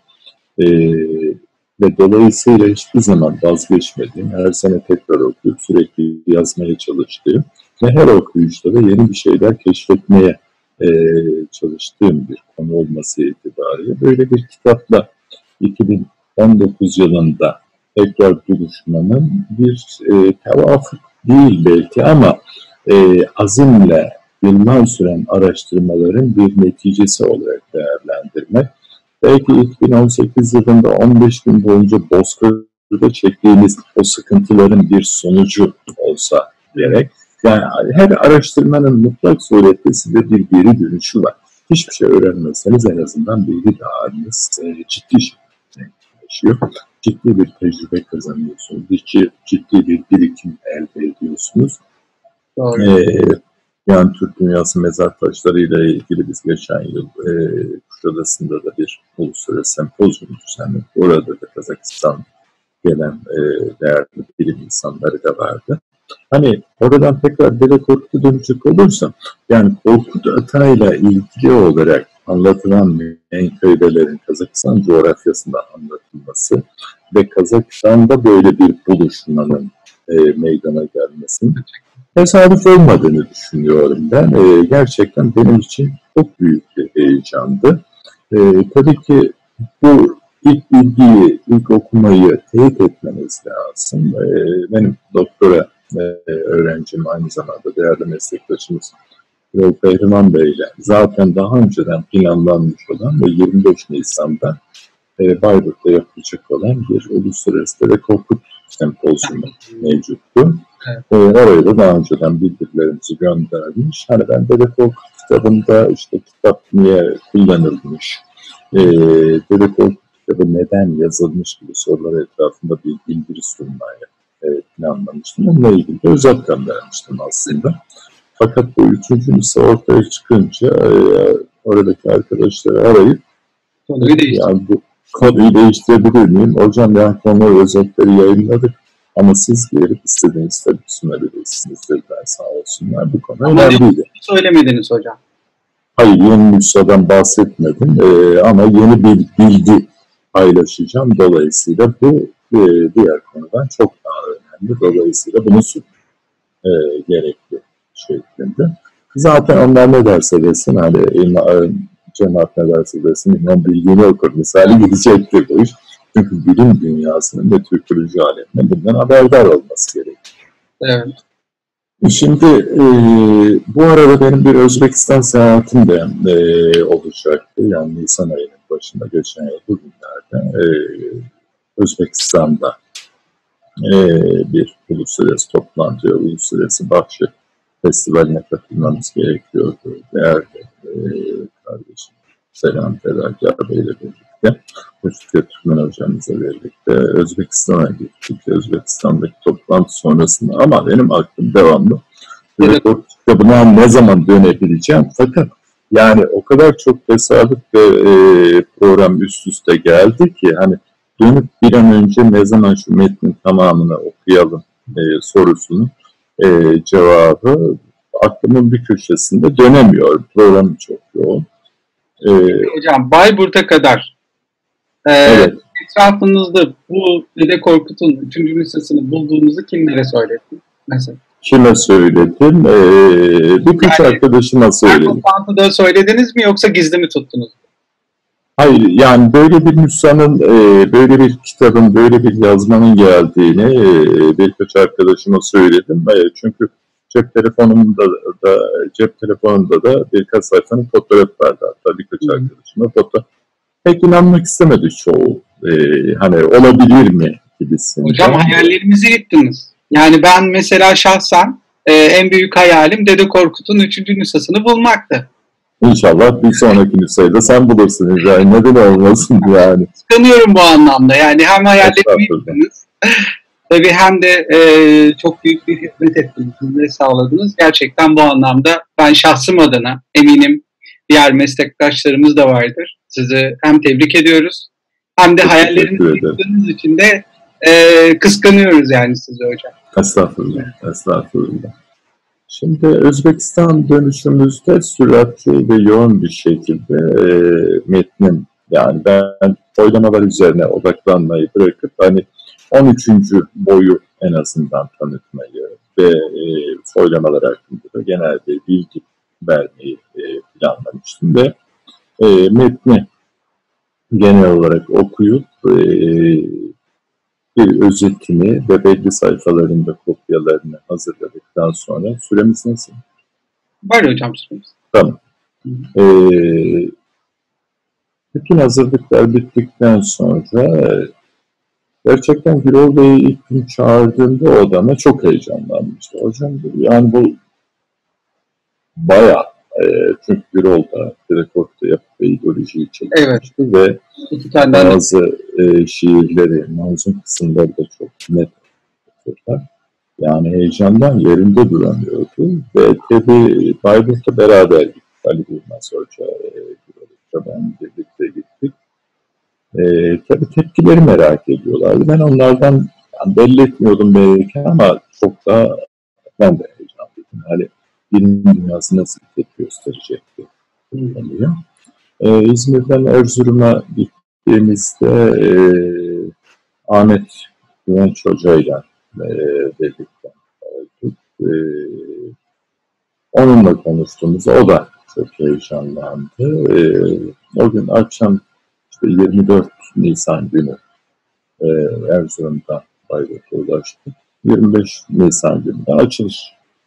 Ve dolayısıyla hiçbir zaman vazgeçmediğim, her sene tekrar okuyup sürekli yazmaya çalıştığım ve her okuyuşta da yeni bir şeyler keşfetmeye çalıştığım bir konu olması itibariyle böyle bir kitapla 2019 yılında tekrar buluşmanın bir tevafuk değil belki ama azimle yıllar süren araştırmaların bir neticesi olarak değerlendirmek. Belki 2018 yılında 15 gün boyunca Bozkır'da çektiğimiz o sıkıntıların bir sonucu olsa gerek. Yani her araştırmanın mutlak surette size bir geri dönüşü var. Hiçbir şey öğrenmezseniz en azından bilgi dağarınız ciddi şekilde yaşıyor. Ciddi bir tecrübe kazanıyorsunuz. Ciddi bir birikim elde ediyorsunuz. Yani Türk Dünyası mezar taşlarıyla ilgili biz geçen yıl Kuşadası'nda da bir uluslararası sempozyum düzenledik. Orada da Kazakistan gelen değerli bilim insanları da vardı. Hani oradan tekrar Dede Korkut'a dönecek olursam, yani Korkut Atay'la ilgili olarak anlatılan menkıbelerin Kazakistan coğrafyasında anlatılması ve Kazakistan'da böyle bir buluşmanın meydana gelmesinin tesadüf olmadığını düşünüyorum ben. Gerçekten benim için çok büyük bir heyecandı. Tabii ki bu ilk bilgiyi, ilk okumayı teyit etmeniz lazım. Benim doktora öğrencim, aynı zamanda değerli meslektaşımız Yol Pehlivan Bey ile zaten daha önceden planlanmış olan ve 25 Nisan'da Bayburt'ta yapılacak olan bir uluslararası Dede Korkut sempozyumu mevcuttu. Evet. Oraya da daha önceden bildirilerimizi göndermiş. Hani ben Dede Korkut kitabında işte kitap niye kullanılmış, Dede Korkut kitabı neden yazılmış gibi sorular etrafında bir bildiri sunmaya planlamıştım. Onunla ilgili de özet göndermiştim aslında. Fakat bu üçüncü lise ortaya çıkınca oradaki arkadaşları arayıp yani bu konuyu değiştirebilir miyim? Hocam yani konu özetleri yayınladık ama siz gelip istediğiniz tabii sunabilirsiniz dediler, sağ olsunlar. Bu konu önemliydi. Söylemediniz hocam. Hayır, yeni nüshadan bahsetmedim ama yeni bir bilgi paylaşacağım. Dolayısıyla bu diğer konudan çok daha önemli. Dolayısıyla bunu gerekli şeklinde. Zaten onlar ne derse desin, hani cemaat ne derse desin, İmam bildiğini okur. Misali gidecektir bu iş. Çünkü bilim dünyasının ve Türkoloji aleminin bundan haberdar olması gerekiyor. Evet. Şimdi bu arada benim bir Özbekistan seyahatim de olacaktı. Yani Nisan ayının başında geçen yıl bugünlerde Özbekistan'da bir uluslararası toplantıya, uluslararası Bahçe Festivali'ne katılmamız gerekiyordu. Değerli kardeşim Selam Fedakar Bey'le birlikte, Fikret Türkmen hocamızla birlikte Özbekistan'a gittik. Özbekistan'daki toplantı sonrasında ama benim aklım devamlı rekor kitabına ne zaman dönebileceğim. Fakat yani o kadar çok tesadüf ve program üst üste geldi ki hani dönüp bir an önce ne zaman şu metnin tamamını okuyalım sorusunun cevabı aklımın bir köşesinde dönemiyor. Program çok yoğun. Hocam Bayburt'a kadar evet. etrafınızda bu Dede Korkut'un 3. nüshasını bulduğunuzu kimlere söyledin mesela? Kime söyledim? Birkaç arkadaşıma söyledim. Toplantıda söylediniz mi yoksa gizli mi tuttunuz? Hayır, yani böyle bir nüshanın, böyle bir kitabın, böyle bir yazmanın geldiğini birkaç arkadaşıma söyledim. Çünkü cep telefonumda da birkaç sayfanın fotoğrafı vardı. Hatta birkaç arkadaşıma fotoğraf. Pek inanmak istemedi çoğu. Hani olabilir mi gibisinden. Hocam hayallerimizi yıktınız. Yani ben mesela şahsen en büyük hayalim Dede Korkut'un 3. nüshasını bulmaktı. İnşallah bir sonraki nüshayı da sen bulursun. Yani neden olmasın yani. Kıskanıyorum bu anlamda. Yani hem hayallerimi yıktınız. Tabii hem de çok büyük bir hizmet ettiniz, hizmet sağladınız. Gerçekten bu anlamda ben şahsım adına eminim diğer meslektaşlarımız da vardır. Sizi hem tebrik ediyoruz hem de hayallerinizi yıktığınız için de kıskanıyoruz yani sizi hocam. Estağfurullah, estağfurullah. Şimdi Özbekistan dönüşümüzde süratli ve yoğun bir şekilde metnin, yani ben oylamalar üzerine odaklanmayı bırakıp hani 13. boyu en azından tanıtmayı ve oylamalar hakkında da genel bir bilgi vermeyi planlamıştım ve metni genel olarak okuyup bir özetini ve belli sayfalarında kopyalarını hazırladıktan sonra süremiz nasıl? Var hocam süremiz. Tamam. Bütün hazırlıklar bittikten sonra gerçekten Birol Bey'i ilk gün çağırdığımda o adama çok heyecanlanmıştı. Hocam yani bu bayağı çünkü Birol da Direkort'ta yapıp ve ideolojiyi çalışmıştı ve bazı şiirleri, manzum kısımları da çok net yapıyorlar. Yani heyecandan yerinde duramıyordu ve tabii Bayburt'ta beraber gittik. Ali Durmaz Hoca, Birol'la ben birlikte gittik. Tabii tepkileri merak ediyorlardı. Ben onlardan yani belli etmiyordum belki ama çok da ben de heyecanlıydım. Hani bilim dünyası nasıl bir tepki gösterecekti? İzmir'den Erzurum'a gittiğimizde Ahmet Güvenç Hoca'yla birlikte olduk. Onunla konuştuğumuzda o da çok heyecanlandı. O gün akşam işte 24 Nisan günü Erzurum'dan Bayburt'a ulaştık. 25 Nisan gününden açılış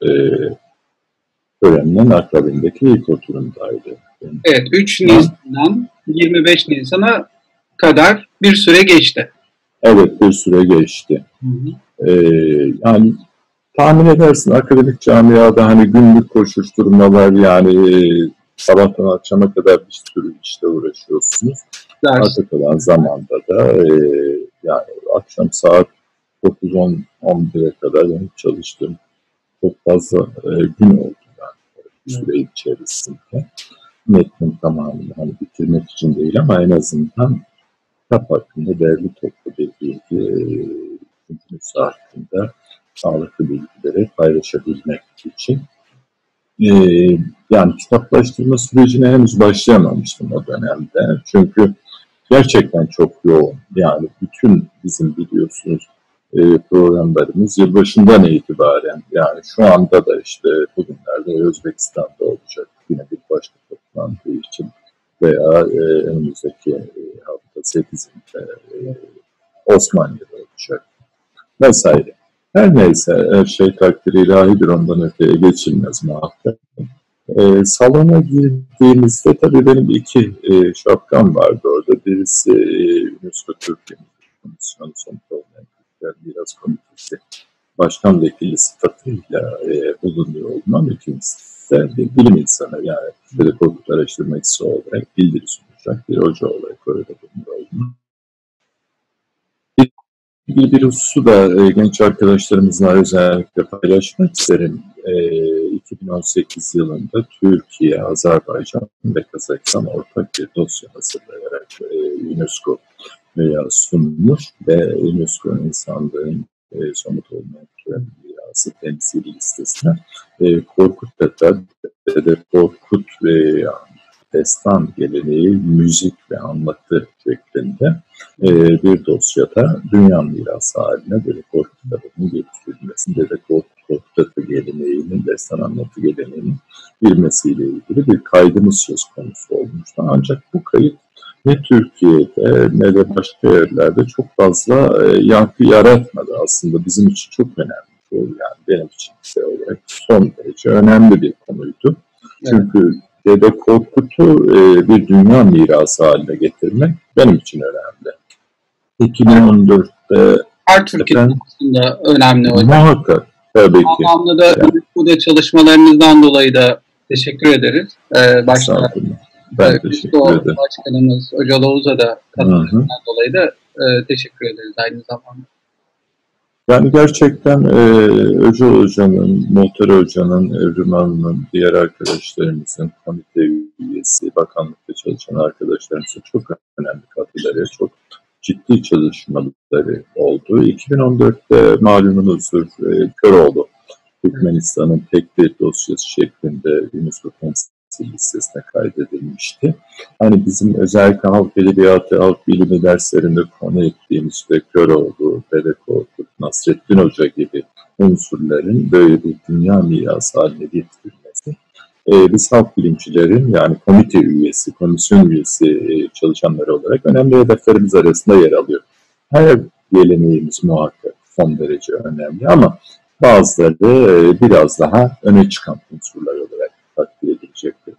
töreninin akabindeki ilk oturumdaydı. Evet, 3 Nisan'dan 25 Nisan'a kadar bir süre geçti. Evet, bir süre geçti. Yani tahmin edersin akademik camiada hani günlük koşuşturmalar yani sabahtan akşama kadar bir sürü işte uğraşıyorsunuz. Arta kalan zamanda da yani akşam saat 9-10-11'e kadar benim çalıştığım çok fazla gün oldu yani süre içerisinde. Metnin tamamını hani bitirmek için değil ama en azından kitap hakkında değerli toplu bir bilgi, nüsha hakkında sağlıklı bilgileri paylaşabilmek için. Yani kitaplaştırma sürecine henüz başlayamamıştım o dönemde. Çünkü gerçekten çok yoğun. Yani bütün bizim biliyorsunuz programlarımız yılbaşından itibaren yani şu anda da işte bugünlerde Özbekistan'da olacak yine bir başka toplantı için veya önümüzdeki hafta 8'inde Osmaniye'de olacak vesaire. Her neyse, her şey takdir ilahidir, ondan öteye geçilmez muhakkak. Salona girdiğimizde tabii benim iki şapkam vardı orada. Birisi UNESCO Türkiye Komisyonu Somut Olmayan Kültürel Miras Komitesi Başkan Vekili sıfatıyla bulunuyor olmam. İkincisi de bir bilim insanı, yani Dede Korkut araştırmacısı olarak bildiri sunacak bir hoca olarak orada bulunuyor olmam. Bir hususu da genç arkadaşlarımızla özellikle paylaşmak isterim. 2018 yılında Türkiye, Azerbaycan ve Kazakistan ortak bir dosya hazırlayarak UNESCO'ya sunmuş ve UNESCO insanlığın somut olmayan mirası temsili listesine Korkut Dede Korkut ve destan geleneği, müzik ve anlatı şeklinde bir dosyada dünya mirası haline Dede Korkut Dede'nin getirilmesi, Dede Korkut Dede geleneğinin, destan anlatı geleneğinin girmesiyle ilgili bir kaydımız söz konusu olmuştu. Ancak bu kayıt ne Türkiye'de ne de başka yerlerde çok fazla yankı yaratmadı. Aslında bizim için çok önemli. Yani benim için olarak son derece önemli bir konuydu. Çünkü Dede Korkut'u bir dünya mirası haline getirmek benim için önemli. 2014'te her Türkiye aslında önemli hocam. Muhakkak, tabii ki. Bu anlamda da bu çalışmalarınızdan dolayı da teşekkür ederiz. Başta ben teşekkür ederim. Başkanımız Öcal Oğuz'a da katılımından dolayı da teşekkür ederiz aynı zamanda. Yani gerçekten Öcal Hoca'nın, Muhtar Hoca'nın, Evrim Hanım'ın, diğer arkadaşlarımızın, komite üyesi, bakanlıkta çalışan arkadaşlarımızın çok önemli katkıları, çok ciddi çalışmaları oldu. 2014'te malumunuzdur Köroğlu, Türkmenistan'ın tek bir dosyası şeklinde UNESCO temsil listesine kaydedilmişti. Hani bizim özellikle halk edebiyatı, halk bilimi derslerinde konu ettiğimiz işte Köroğlu, Dede Korkut, Nasrettin Hoca gibi unsurların böyle bir dünya mirası haline getirilmesi, biz halk bilimcilerin, yani komite üyesi, komisyon üyesi çalışanları olarak önemli hedeflerimiz arasında yer alıyor. Her geleneğimiz muhakkak son derece önemli ama bazıları biraz daha öne çıkan unsurlar olarak takdir edilecektir.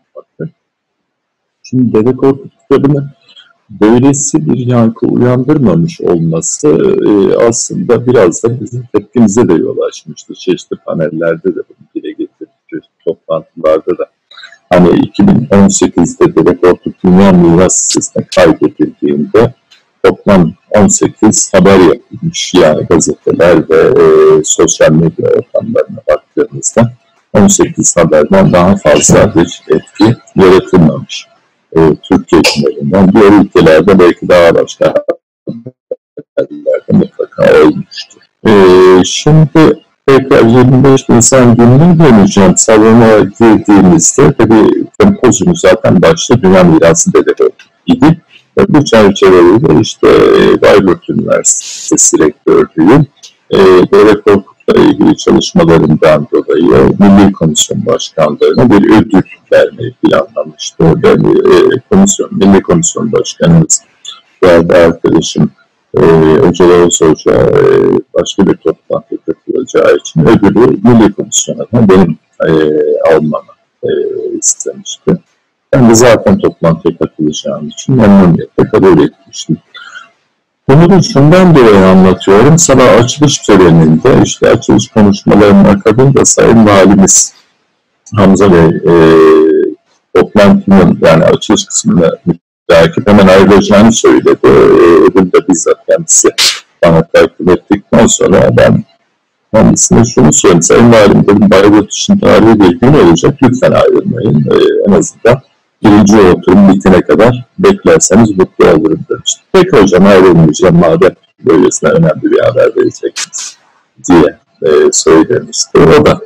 Şimdi Dede Korkut kitabının böylesi bir yankı uyandırmamış olması aslında biraz da bizim tepkimize de yol açmıştır. Çeşitli panellerde de bunu dile getirdik, toplantılarda da. Hani 2018'de Dede Korkut Dünya Miras Listesi'ne kaydedildiğinde toplam 18 haber yapılmış, yani gazeteler ve sosyal medya ortamlarına baktığımızda 18 haberden daha fazla bir etki yaratılmamış. Türkiye genelinden diğer ülkelerde belki daha başka haberlerde mutlaka olmuştur. Şimdi tekrar 25 Nisan gününe döneceğim. Salona girdiğimizde tabii sempozyumu zaten başta Dünya Mirası Dede Korkut idi. Bu çerçevede işte Bayburt Üniversitesi Rektörlüğü Dede Korkut'la ilgili çalışmalarından dolayı Milli Komisyon Başkanlığı'na bir ödül vermeyi planlamıştı. Yani Milli Komisyon Başkanımız değerli arkadaşım Öcal Oğuz Hoca başka bir toplantıya katılacağı için ödülü Milli Komisyon'a benim almamı istemişti. Ben de zaten toplantıya katılacağım için memnuniyetle kabul etmiştim. Bunu da şundan dolayı anlatıyorum. Sana açılış töreninde, işte açılış konuşmalarının akabinde Sayın Valimiz Hamza Bey toplantının, yani açılış kısmında belki hemen ayrılacağını söyledi. Ödül de bizzat kendisi bana takip ettikten sonra ben kendisine şunu söyledim. Sayın Valim dedim, Bayburt için tarihi bir gün olacak. Lütfen ayrılmayın. En azından birinci oturum bitene kadar beklerseniz mutlu olurum demiştim. Peki hocam, ayrılmayacağım madem böylesine önemli bir haber vereceksiniz diye söylemişti. O da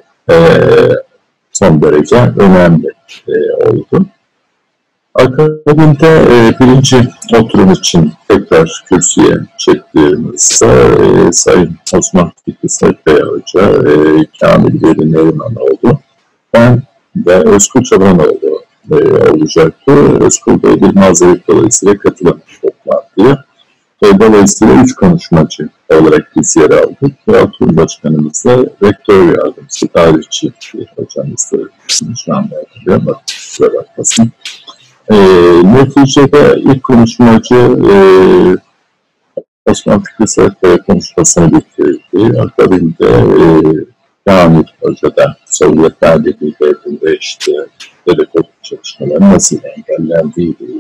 son derece önemli oldu. Akabinde birinci oturum için tekrar kürsüye çektiğimizde Sayın Osman Fikri Sayıkaya Hoca, Kamil Veli Nerimanoğlu, ben ve Özkul Çabanoğlu olacaktı. Özkul Bey bir mazeret dolayısıyla katılamamış toplantıya. Dolayısıyla 3 konuşmacı olarak biz yer aldık. Ve oturum başkanımız da rektör yardımcısı, tarihçi bir hocamız da şu anda yapıyor ama kusura bakmasın. Neticede ilk konuşmacı Osman Fikri Saratkaya konuşmasını bitirdi. Akabinde Kamil Hoca'dan Sovyetler Birliği devrinde işte dedikodu çalışmaları nasıl engellendiği ile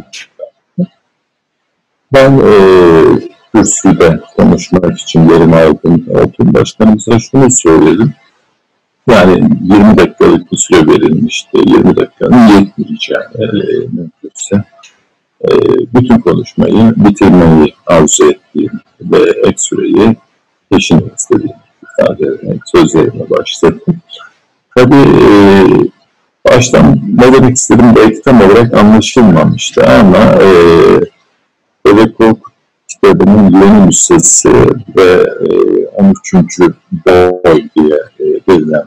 ben kürsüde konuşmak için yerimi aldım. Oturum başkanımıza şunu söyledim. Yani 20 dakikalık bir süre verilmişti. 20 dakikanın yetmeyeceğini mümkünse bütün konuşmayı bitirmeyi arzu ettiğim ve ek süreyi peşin istediğim ifade ederek sözlerime başladım. Tabii baştan ne demek istedim belki tam olarak anlaşılmamıştı ama Bebek Korkut kitabının yeni nüshası ve 13. boy diye verilen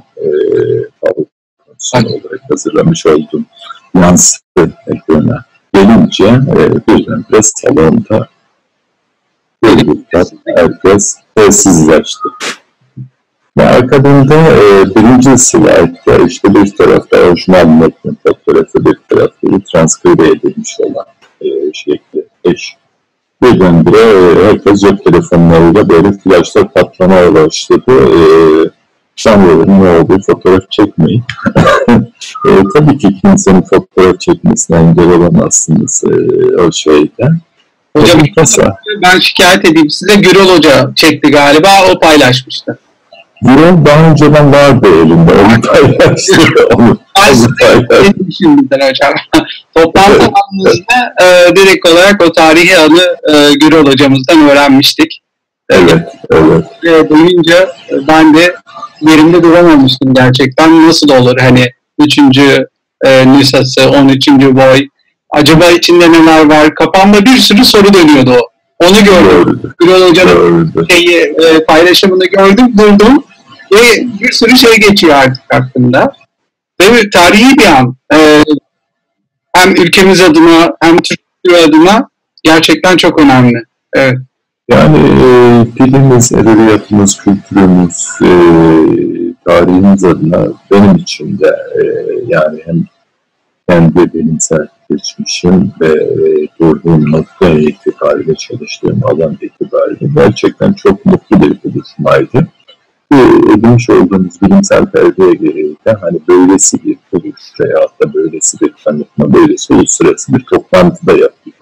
son olarak hazırlamış olduğum yansıtı ekrana gelince birdenbire salonda herkes sessizleşti. Ve akabinde birinci slaytta işte bir tarafta orijinal metnin fotoğrafı, bir tarafta transkribe edilmiş olan şekli eş. Birdenbire herkes cep telefonlarıyla böyle flaşlar patlamaya başladı. Sanıyorum ne oldu, fotoğraf çekmeyin. Tabii ki kimsenin fotoğraf çekmesine engel olamazsınız o şeyden. Hocam ben şikayet edeyim size. Gürol Hoca çekti galiba, o paylaşmıştı. Gürol daha önceden vardı elinde, onu paylaştı. onu hocam. Toplantı anımızda direkt olarak o tarihi anı Gürol Hocamızdan öğrenmiştik. Evet. Duyunca ben de yerimde duramamıştım gerçekten. Nasıl olur hani 3. nüshası, 13. boy. Acaba içinde neler var? Kafamda bir sürü soru dönüyordu o. Onu gördüm. Gürol Hoca'nın paylaşımını gördüm, durdum. Ve bir sürü şey geçiyor artık aklımda. Ve tarihi bir an. Hem ülkemiz adına hem Türkiye adına gerçekten çok önemli. Evet. Yani dilimiz, edebiyatımız, kültürümüz, tarihimiz adına benim için de yani hem kendi bilimsel geçmişim ve durduğum nokta itibariyle, çalıştığım alan itibariyle gerçekten çok mutlu bir buluşmaydı. Edinmiş olduğumuz bilimsel terbiye gereği de hani böylesi bir buluş veyahut da böylesi bir tanıtma, böylesi uluslararası bir toplantıda yaptık.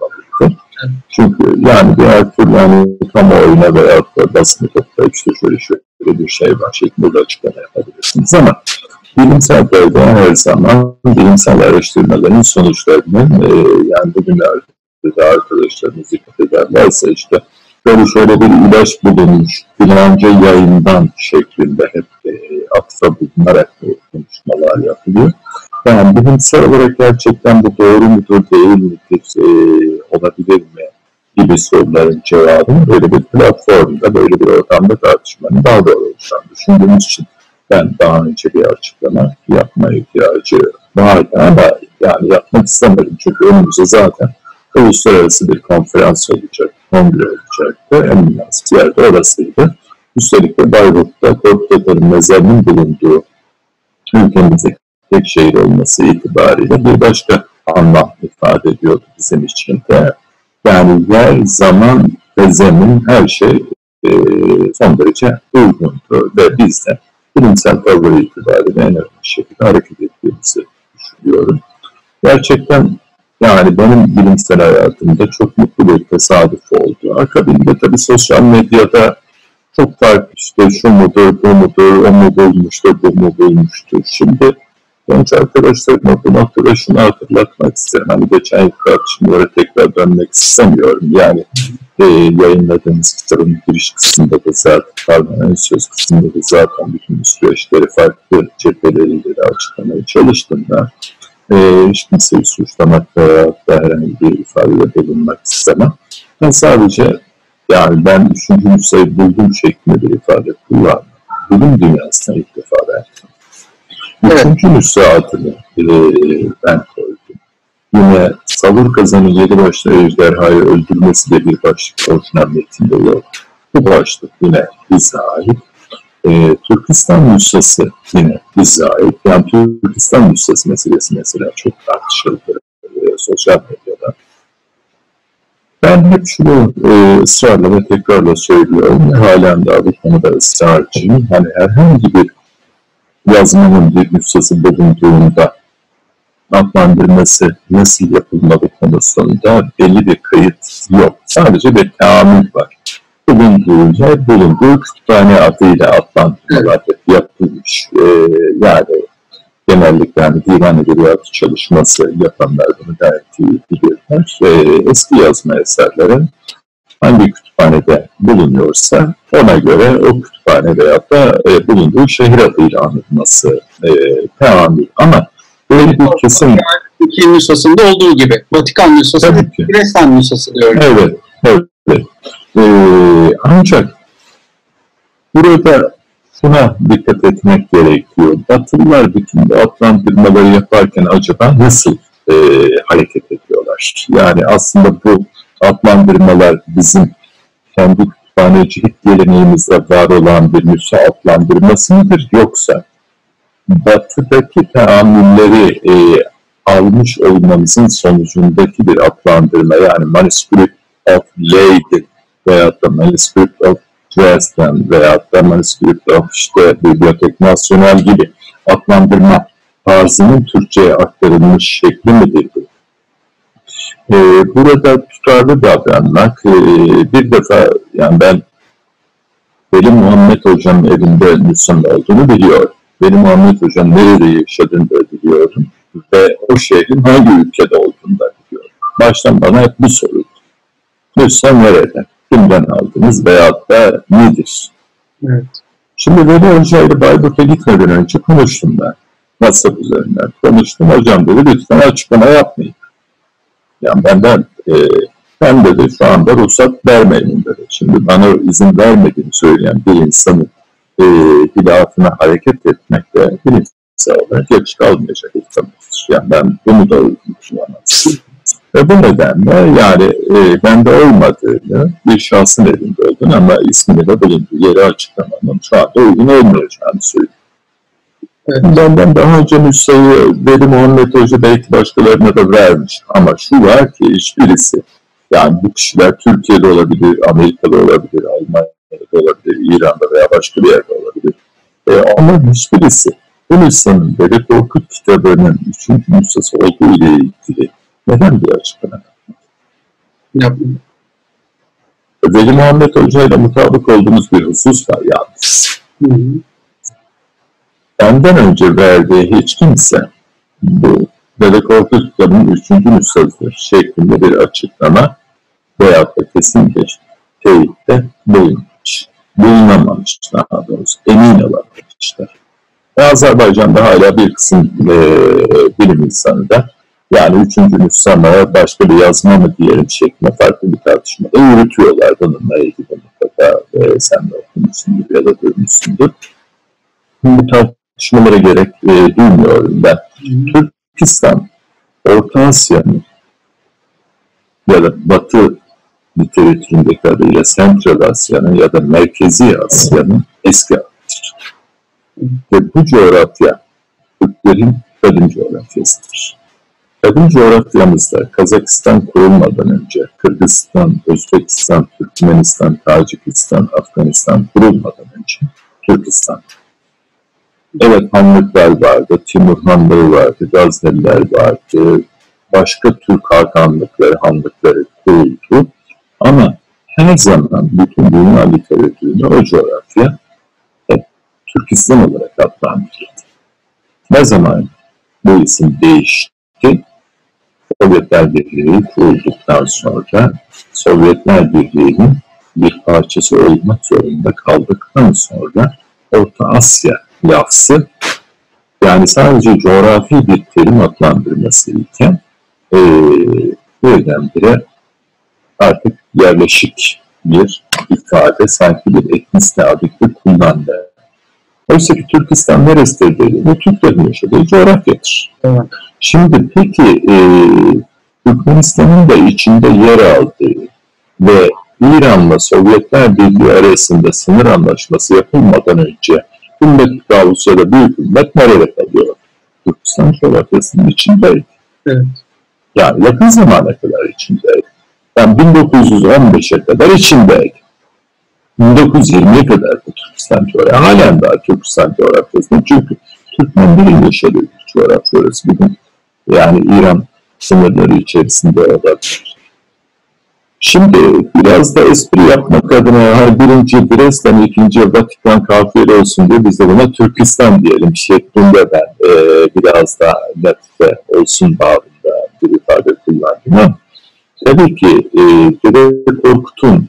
Çünkü yani diğer türlü yani kamuoyuna veyahut da basını toplayıp işte şöyle bir şey var şeklinde de açıklama yapabilirsiniz ama bilimsel terbiye her zaman bilimsel araştırmaların sonuçlarının yani bugünlerde arkadaşlarımız dikkat ederlerse işte böyle şöyle bir ilaç bulunmuş filanca yayından şeklinde hep atıfa bulunarak konuşmalar yapılıyor. Yani bilimsel olarak gerçekten bu doğru mudur, değil midir, olabilir mi gibi soruların cevabını böyle bir platformda, böyle bir ortamda tartışmanın daha doğru olacağını düşündüğümüz için ben daha önce bir açıklama yapma ihtiyacı vardı ama yani yapmak istemedim. Çünkü önümüzde zaten uluslararası bir konferans olacak, kongre olacaktı. En münasip yerde orasıydı. Üstelik de Bayburt'ta Korkut Atan'ın mezarının bulunduğu ülkemizdeki tek şehir olması itibariyle bir başka anlam ifade ediyordu bizim için de. Yani yer, zaman ve zemin her şey son derece uygundu ve biz de bilimsel tavır itibariyle en önemli şekilde hareket ettiğimizi düşünüyorum. Gerçekten yani benim bilimsel hayatımda çok mutlu bir tesadüf oldu. Akabinde tabii sosyal medyada çok farklı işte şu mudur, bu mudur, o mu bulmuştur, bu mu bulmuştur. Şimdi genç arkadaşlarıma bu noktada şunu hatırlatmak isterim. Hani geçen yıl tartışmalara tekrar dönmek istemiyorum. Yani yayınladığımız kitabın giriş kısmında da zaten, ön söz kısmında da zaten bütün süreçleri farklı cepheleriyle de açıklamaya çalıştım da. Hiç kimseyi suçlamak veya herhangi bir ifadede bulunmak istemem. Ben sadece yani ben 3. nüshayı buldum şeklinde bir ifade kullandım. Bilim dünyasına ilk defa verdim. 3. nüsha adını ben koydum. Yine Savur Kazan'ın 7 başlı ejderhayı öldürmesi de bir başlık orijinal metinde yok. Bu başlık yine bize ait. Türkistan nüshası yine bize ait. Yani Türkistan nüshası meselesi mesela çok tartışılır sosyal medyada. Ben hep şunu ısrarla ve tekrarla söylüyorum ve halen daha bu konuda ısrarcıyım. Hani herhangi bir yazmanın bir nüshası bulunduğunda adlandırması nasıl yapılmalı konusunda belli bir kayıt yok. Sadece bir teamül var. Bulunduğu kütüphane adıyla adlandırmalar yapılmış. Yani genellikle hani divan edebiyatı çalışması yapanlar bunu gayet iyi bilirler. Eski yazma eserlerin hangi kütüphanede bulunuyorsa ona göre o kütüphane veya da bulunduğu şehir adıyla anılması teamül. Ama böyle bir kesim... Türkiye nüshasında olduğu gibi. Vatikan nüshası, Hristiyan nüshası diyor. Evet. Ancak burada şuna dikkat etmek gerekiyor. Batılılar bütün bu adlandırmaları yaparken acaba nasıl hareket ediyorlar? Yani aslında bu adlandırmalar bizim kendi kütüphanecilik geleneğimizde var olan bir nüsha adlandırması mıdır? Yoksa Batı'daki teamülleri almış olmamızın sonucundaki bir adlandırma, yani Manuscript of Leiden veya da Manuscript of Dresden veya da Manuscript of Bibliothèque Nationale gibi adlandırma tarzının Türkçe'ye aktarılmış şekli midir bu? Burada tutarlı davranmak, bir defa yani ben Veli Muhammed Hoca'nın evinde nüshanın olduğunu biliyorum. Veli Muhammed Hoca'nın nerede yaşadığını da biliyorum ve o şehrin hangi ülkede olduğunu da biliyorum. Baştan bana hep bu soruldu. Nüshan nerede? Kimden aldınız veyahut da nedir? Evet. Şimdi Veli Hoca ile Bayburt'a gitmeden önce konuştum ben. WhatsApp üzerinden konuştum. Hocam dedi lütfen açıklama yapmayın. Yani ben dedi şu anda ruhsat vermeyin dedi. Şimdi bana izin vermediğini söyleyen bir insanın hilafına hareket etmekte bilimsel olarak geç kalmayacak ihtimaldir. Yani ben bunu da uygulamaz. Ve bu nedenle yani bende olmadığını, bir şahsın elinde olduğunu ama ismini de bulunduğu yeri açıklamanın şu anda uygun olmayacağını söylüyor. Evet. Benden daha önce nüshayı Veli Muhammed Hoca belki başkalarına da vermiş. Ama şu var ki hiçbirisi, yani bu kişiler Türkiye'de olabilir, Amerika'da olabilir, Almanya'da olabilir, İran'da veya başka bir yerde olabilir. Ama hiçbirisi bu nüshanın Dede Korkut kitabının 3. nüshası olduğu ile ilgili neden bir açıklama yapmadı? Veli Muhammed Hoca ile mutabık olduğumuz bir husus var yalnız. Benden önce verdiği hiç kimse bu Dede Korkut kitabının 3. nüshasıdır şeklinde bir açıklama veyahut da kesin bir teyitte bulunamamış daha doğrusu, emin olamamışlar. Azerbaycan'da hala bir kısım bilim insanı da yani 3. nüshana başka bir yazma mı diyelim şeklinde farklı bir tartışmada yürütüyorlar. Bununla ilgili mutlaka sen de okumuşsundur ya da duymuşsundur. Bu tartışmalara gerek duymuyorum ben. Türkistan, Orta Asya'nın ya da Batı literatüründeki adıyla Central Asya'nın ya da Merkezi Asya'nın eski adıdır. Ve bu coğrafya Türklerin kadim coğrafyasıdır. Kadim coğrafyamızda Kazakistan kurulmadan önce Kırgızistan, Özbekistan, Türkmenistan, Tacikistan, Afganistan kurulmadan önce Türkistan. Evet, hanlıklar vardı, Timur Hanlığı vardı, Gazneliler vardı, başka Türk hanlıkları kuruldu. Ama her zaman bütün dünya literatüründe o coğrafya hep Türkistan olarak adlandırıldı. Ne zaman bu isim değişti? Sovyetler Birliği kurulduktan sonra Sovyetler Birliği'nin bir parçası olmak zorunda kaldıktan sonra Orta Asya lafzı, yani sadece coğrafi bir terim adlandırması iken birdenbire artık yerleşik bir ifade, sanki bir etnisite adıyla kullandı. Oysa ki Türkistan neresidir dedi, bu Türklerin yaşadığı coğrafyadır. Evet. Şimdi peki Türkmenistan'ın da içinde yer aldığı ve İran'la Sovyetler Birliği arasında sınır anlaşması yapılmadan önce ümmet Rusya'da büyük ümmet nerede kalıyor? Türkistan coğrafyasının içindeydi. Evet. Yani yakın zamana kadar içindeydi. Yani 1915'e kadar içindeydi. 1920'ye kadar da Türkistan coğrafyası, halen daha Türkistan coğrafyasında. Çünkü Türkmenlerin yaşadığı bir coğrafya orası bugün. Yani İran sınırları içerisinde olabilir. Şimdi biraz da espri yapmak adına birinci Dresden, ikinci Vatikan kafiyeli olsun diye biz de buna Türkistan diyelim şeklinde ben biraz da latife olsun bağında bir ifade kullandım ama tabii ki Dede Korkut'un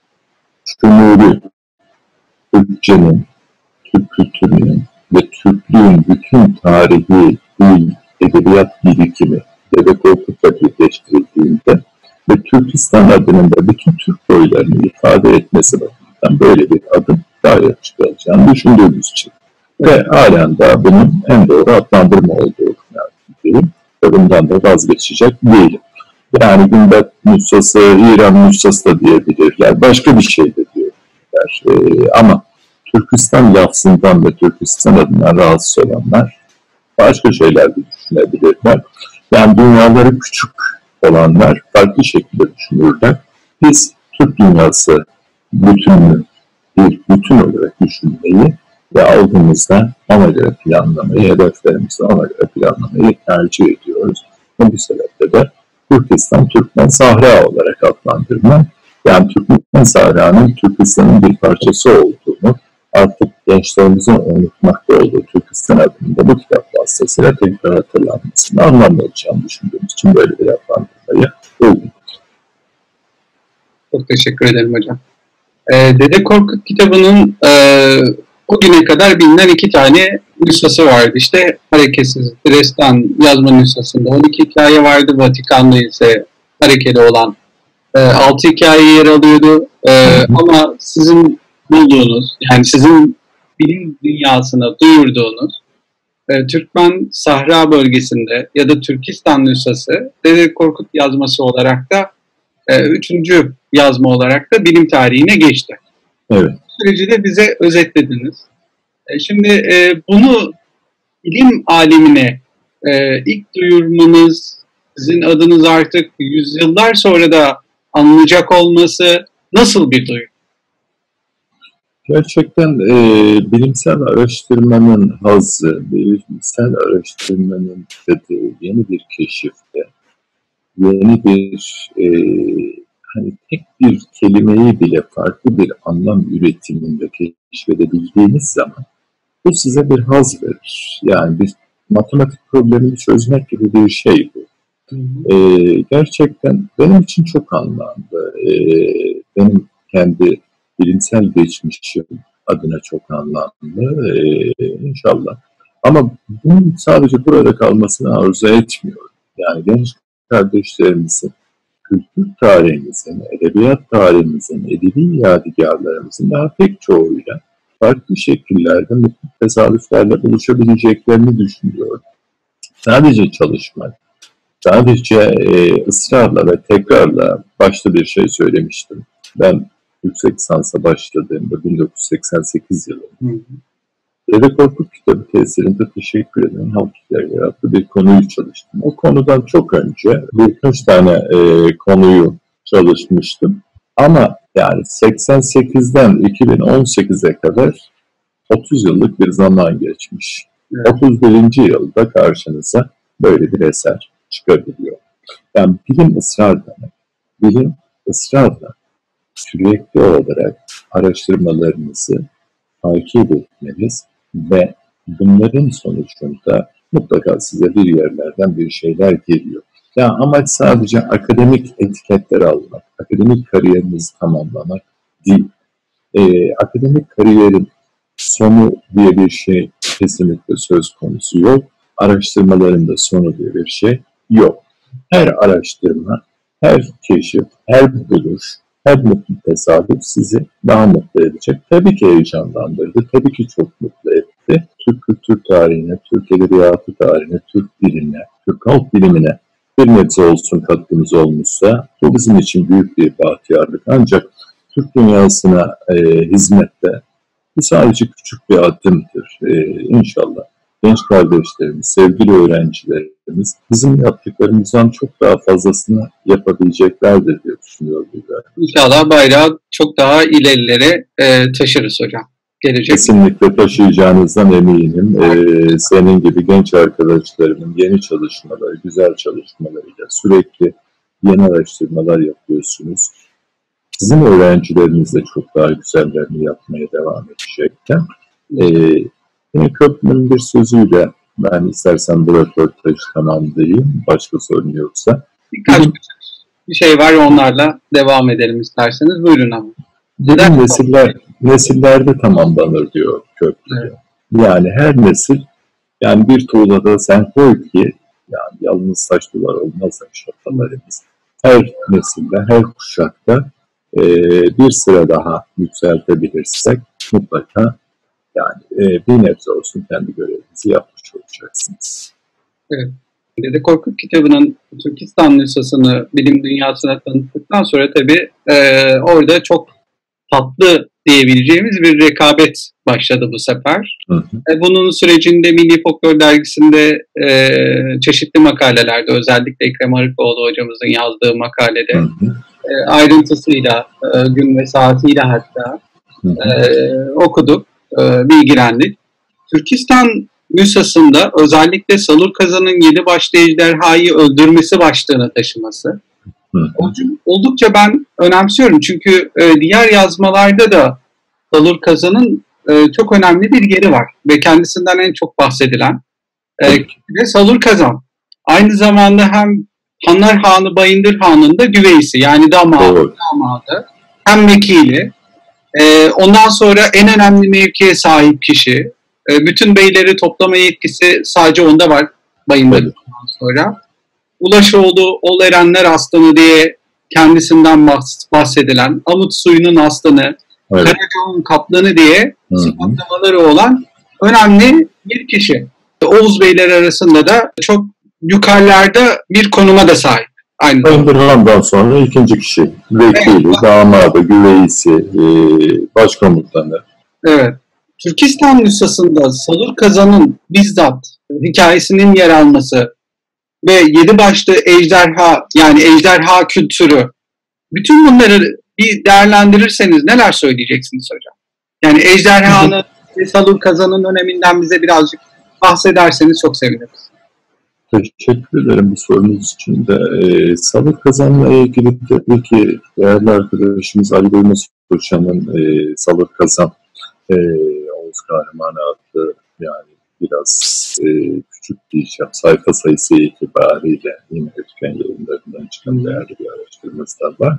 şumuru, Türkçenin, Türk kültürünün ve Türklüğün bütün tarihi, dil, edebiyat birikimi Dede Korkut'la birleştirildiğinde ve Türkistan adının da bütün Türk boylarını ifade etmesi bakımından böyle bir adım gayet çıkaracağını düşündüğümüz için. Ve halen daha bunun en doğru adlandırma olduğu kanaatindeyim ve bundan da vazgeçecek değilim. Yani Gümbet Nüshası, İran Nüshası da diyebilirler, başka bir şey de diyebilirler. Ama Türkistan lafzından ve Türkistan adından rahatsız olanlar başka şeyler de düşünebilirler. Yani dünyaları küçük olanlar farklı şekilde düşünürler. Biz Türk dünyası bütününü bir bütün olarak düşünmeyi ve algımızda ona göre planlamayı, hedeflerimizi ona göre planlamayı tercih ediyoruz. Bu sebeple de Türkistan, Türkmen Sahra olarak adlandırma, yani Türkmen Sahra'nın Türkistan'ın bir parçası olduğunu artık gençlerimizin unutmakta olduğu Türkistan adında bu kitap vasıtasıyla tekrar hatırlanmasını anlamlı olacağını düşündüğümüz için böyle bir adlandırmayı uygun. Çok teşekkür ederim hocam. Dede Korkut kitabının o güne kadar bilinen 2 tane nüshası vardı. İşte hareketsiz Dresden yazma nüshasında 12 hikaye vardı. Vatikan'da ise harekeli olan 6 hikaye yer alıyordu. Ama sizin bulduğunuz, yani sizin bilim dünyasına duyurduğunuz Türkmen Sahra bölgesinde ya da Türkistan nüshası Dede Korkut yazması olarak da 3. yazma olarak da bilim tarihine geçti. Evet. Bu süreci de bize özetlediniz. Şimdi bunu bilim alemine ilk duyurmanız, sizin adınız artık yüzyıllar sonra da anılacak olması nasıl bir duygu? Gerçekten bilimsel araştırmanın hazzı, bilimsel araştırmanın tadı yeni bir keşifte, yeni bir hani tek bir kelimeyi bile farklı bir anlam üretiminde keşfedebildiğiniz zaman bu size bir haz verir. Yani bir matematik problemini çözmek gibi bir şey bu. Gerçekten benim için çok anlamlı. Benim kendi bilimsel geçmişim adına çok anlamlı. İnşallah. Ama bunun sadece burada kalmasını arzu etmiyorum. Yani genç kardeşlerimizin kültür tarihimizin, edebiyat tarihimizin, edebi yadigarlarımızın daha pek çoğuyla farklı şekillerde mutlu tesadüflerle buluşabileceklerini düşünüyorum. Sadece çalışmak, sadece ısrarla ve tekrarla başta bir şey söylemiştim. Ben yüksek lisansa başladığımda 1988 yılında Dede Korkut kitabı tesirinde teşekkür ederim. Halk hikayeleri adlı bir konuyu çalıştım. O konudan çok önce birkaç tane konuyu çalışmıştım. Ama yani 88'den 2018'e kadar 30 yıllık bir zaman geçmiş. Evet. 31. yılda karşınıza böyle bir eser çıkabiliyor. Yani bilim ısrar demek. Bilim ısrarla sürekli olarak araştırmalarınızı takip etmeniz ve bunların sonucunda mutlaka size bir yerlerden bir şeyler geliyor. Yani amaç sadece akademik etiketler almak, akademik kariyerinizi tamamlamak değil. Akademik kariyerin sonu diye bir şey kesinlikle söz konusu yok. Araştırmaların da sonu diye bir şey yok. Her araştırma, her keşif, her buluş, her mutlu tesadüf sizi daha mutlu edecek. Tabii ki heyecanlandırdı, tabii ki çok mutlu etti. birlikte Türk kültür tarihine, Türk edebiyatı tarihine, Türk diline, Türk halk bilimine bir nebze olsun katkımız olmuşsa bu bizim için büyük bir bahtiyarlık. Ancak Türk dünyasına hizmette bu sadece küçük bir adımdır. İnşallah genç kardeşlerimiz, sevgili öğrencilerimiz bizim yaptıklarımızdan çok daha fazlasını yapabileceklerdir diye düşünüyorum. İnşallah bayrağı çok daha ilerilere taşırız hocam. Gelecek. Kesinlikle taşıyacağınızdan eminim. Senin gibi genç arkadaşlarımın yeni çalışmaları, güzel çalışmalarıyla sürekli yeni araştırmalar yapıyorsunuz. Sizin öğrencileriniz de çok daha güzellerini yapmaya devam edecekler. Yine Köprü'nün bir sözüyle ben istersen bu röportajı tamamlayayım. Başka sorun yoksa. Birkaç bir şey var, onlarla devam edelim isterseniz. Buyurun ama. Nesillerde tamamlanır diyor Köprü. Evet. Yani her nesil, yani bir tuğlada sen koy ki yani yalnız taşlılar olmaz şartlarımız. Her nesilde, her kuşakta bir sıra daha yükseltebilirsek mutlaka yani bir nebze olsun kendi görevinizi yapmış olacaksınız. Evet. Dede Korkut kitabının Türkistan nüshasını bilim dünyasına tanıttıktan sonra tabii orada çok tatlı diyebileceğimiz bir rekabet başladı bu sefer. Hı hı. Bunun sürecinde Milli Folklor Dergisi'nde çeşitli makalelerde, özellikle Ekrem Arıkoğlu hocamızın yazdığı makalede hı hı. Ayrıntısıyla, gün ve saatiyle hatta hı hı. Okuduk, bilgilendik. Türkistan nüshasında özellikle Salur Kazan'ın 7 başlı ejderhayı öldürmesi başlığını taşıması oldukça ben önemsiyorum. Çünkü diğer yazmalarda da Salur Kazan'ın çok önemli bir yeri var ve kendisinden en çok bahsedilen ve Salur Kazan. Aynı zamanda hem Hanlar Hanı Bayındır Han'ın da güveysi, yani damadı hem vekili. Ondan sonra en önemli mevkiye sahip kişi. Bütün beyleri toplama yetkisi sadece onda var Bayındır'dan sonra. Ulaşoğlu Ol Erenler Aslanı diye kendisinden bahsedilen, Amut Suyu'nun aslanı, evet. Karacaoğlu'nun kaplanı diye sıfatlamaları olan önemli bir kişi. Oğuz beyler arasında da çok yukarılarda bir konuma da sahip. Bayındırhan'dan sonra ikinci kişi. Vekili, evet. Damadı, güveysi, başkomutanı. Evet. Türkistan nüshasında Salur Kazan'ın bizzat hikayesinin yer alması ve 7 başlı ejderha, yani ejderha kültürü, bütün bunları bir değerlendirirseniz neler söyleyeceksiniz hocam? Yani ejderhanın ve Salur Kazan'ın öneminden bize birazcık bahsederseniz çok seviniriz. Teşekkür ederim bu sorunuz için de. Salur Kazan'la ilgili tabii ki değerli arkadaşımız Ali Bölmez Hoca'nın Salur Kazan Oğuz Kahramanı adlı, yani biraz küçük diyeceğim, sayfa sayısı itibariyle yine Ötken yayınlarından çıkan değerli bir araştırması da var.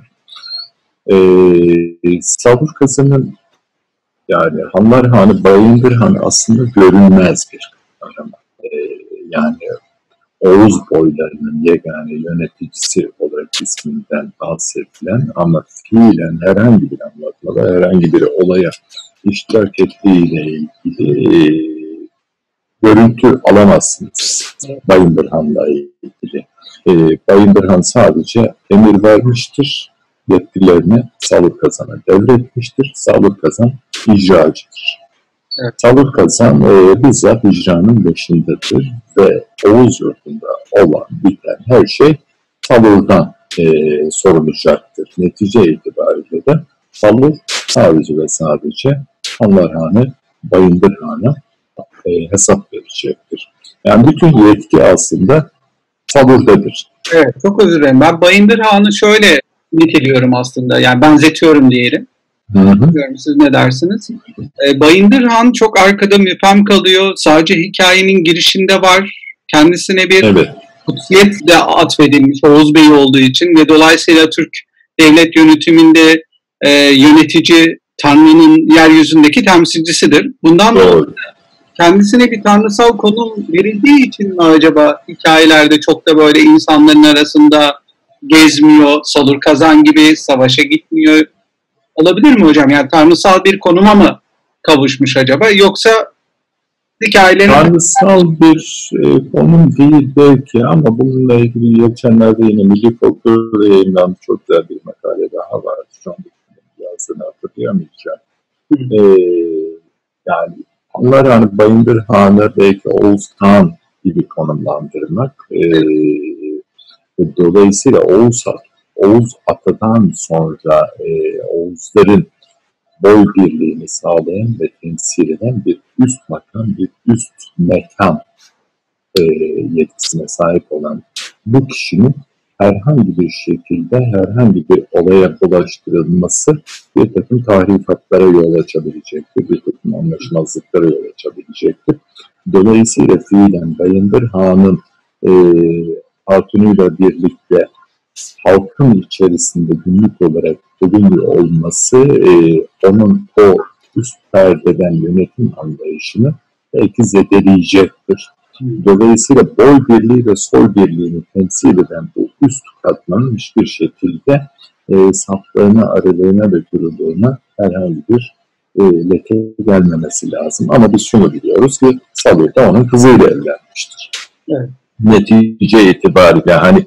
Salur Kazan'ın, yani Hanlar Hanı Bayındır Hanı aslında görünmez bir kahraman. Yani Oğuz boylarının yegane yöneticisi olarak isminden bahsedilen ama fiilen herhangi bir anlatmada, herhangi bir olaya iştirak ettiğiyle ilgili görüntü alamazsınız Bayındırhan'la ilgili. Bayındırhan sadece emir vermiştir, yetkilerini Salur Kazan'a devretmiştir. Salur Kazan icracıdır. Evet. Salur Kazan bizzat icranın başındadır ve Oğuz yurdunda olan biten her şey Salur'dan sorulacaktır. Netice itibariyle de Salur sadece ve sadece Hanlar Hanı Bayındır Han'a hesap verecektir. Yani bütün yetki aslında Salur'dadır. Evet, çok özür dilerim. Ben Bayındır Han'ı şöyle niteliyorum aslında, yani benzetiyorum diyelim. Bilmiyorum, siz ne dersiniz? Bayındır Han çok arkada müphem kalıyor. Sadece hikayenin girişinde var. Kendisine bir kutsiyet de atfedilmiş Oğuz Bey olduğu için ve dolayısıyla Türk devlet yönetiminde yönetici, Tanrı'nın yeryüzündeki temsilcisidir. Bundan dolayı kendisine bir tanrısal konum verildiği için mi acaba hikayelerde çok da böyle insanların arasında gezmiyor, Salur Kazan gibi savaşa gitmiyor? Olabilir mi hocam? Yani tanrısal bir konuma mı kavuşmuş acaba? Yoksa hikayelerin... Tanrısal bir konum değil belki ama bununla ilgili geçenlerde yine Milli Folklor'da yayınlanmış çok güzel bir makale daha var. Şu anda yazdığını hatırlayamayacağım. Yani onlar hani Bayındır Han'ı belki Oğuz Han gibi konumlandırmak. Dolayısıyla Oğuz Ata'dan sonra Oğuzların boy birliğini sağlayan ve temsil eden bir üst makam, bir üst mekan yetkisine sahip olan bu kişinin herhangi bir şekilde herhangi bir olaya bulaştırılması bir takım tahrifatlara yol açabilecektir, bir takım anlaşmazlıklara yol açabilecektir. Dolayısıyla fiilen Bayındır Han'ın hatunuyla birlikte halkın içerisinde günlük olarak bulunuyor olması onun o üst perdeden yönetim anlayışını belki zedeleyecektir. Dolayısıyla boy birliği ve soy birliğini temsil eden bu üst katmanın hiçbir şekilde saflığına, aralığına ve kuruluğuna herhangi bir leke gelmemesi lazım. Ama biz şunu biliyoruz ki Salih de onun kızıyla evlenmiştir. Evet. Netice itibariyle hani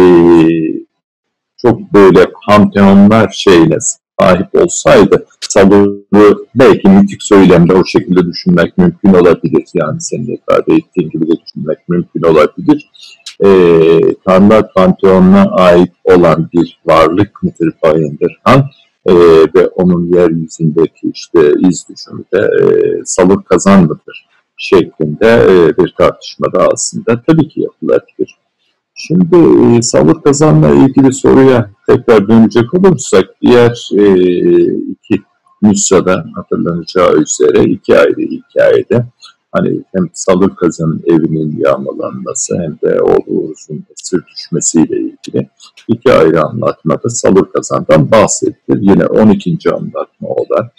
çok böyle panteonlar şeyle sahip olsaydı Salih'i belki mitik söylemle o şekilde düşünmek mümkün olabilir. Yani senin ifade ettiğin gibi de düşünmek mümkün olabilir. Tanrılar panteonuna ait olan bir varlık mıdır Bayındır Han ve onun yeryüzündeki işte iz düşümü de Salih Kazan mıdır şeklinde bir tartışmada aslında tabii ki yapılabilir. Şimdi Salih Kazan'la ilgili soruya tekrar dönecek olursak diğer iki nüshada hatırlanacağı üzere iki ayrı hikayede hani hem Salih Kazan'ın evinin yağmalanması hem de Oğuz'un esir düşmesiyle ilgili iki ayrı anlatmada Salih Kazan'dan bahsedilir. Yine 12. anlatma olan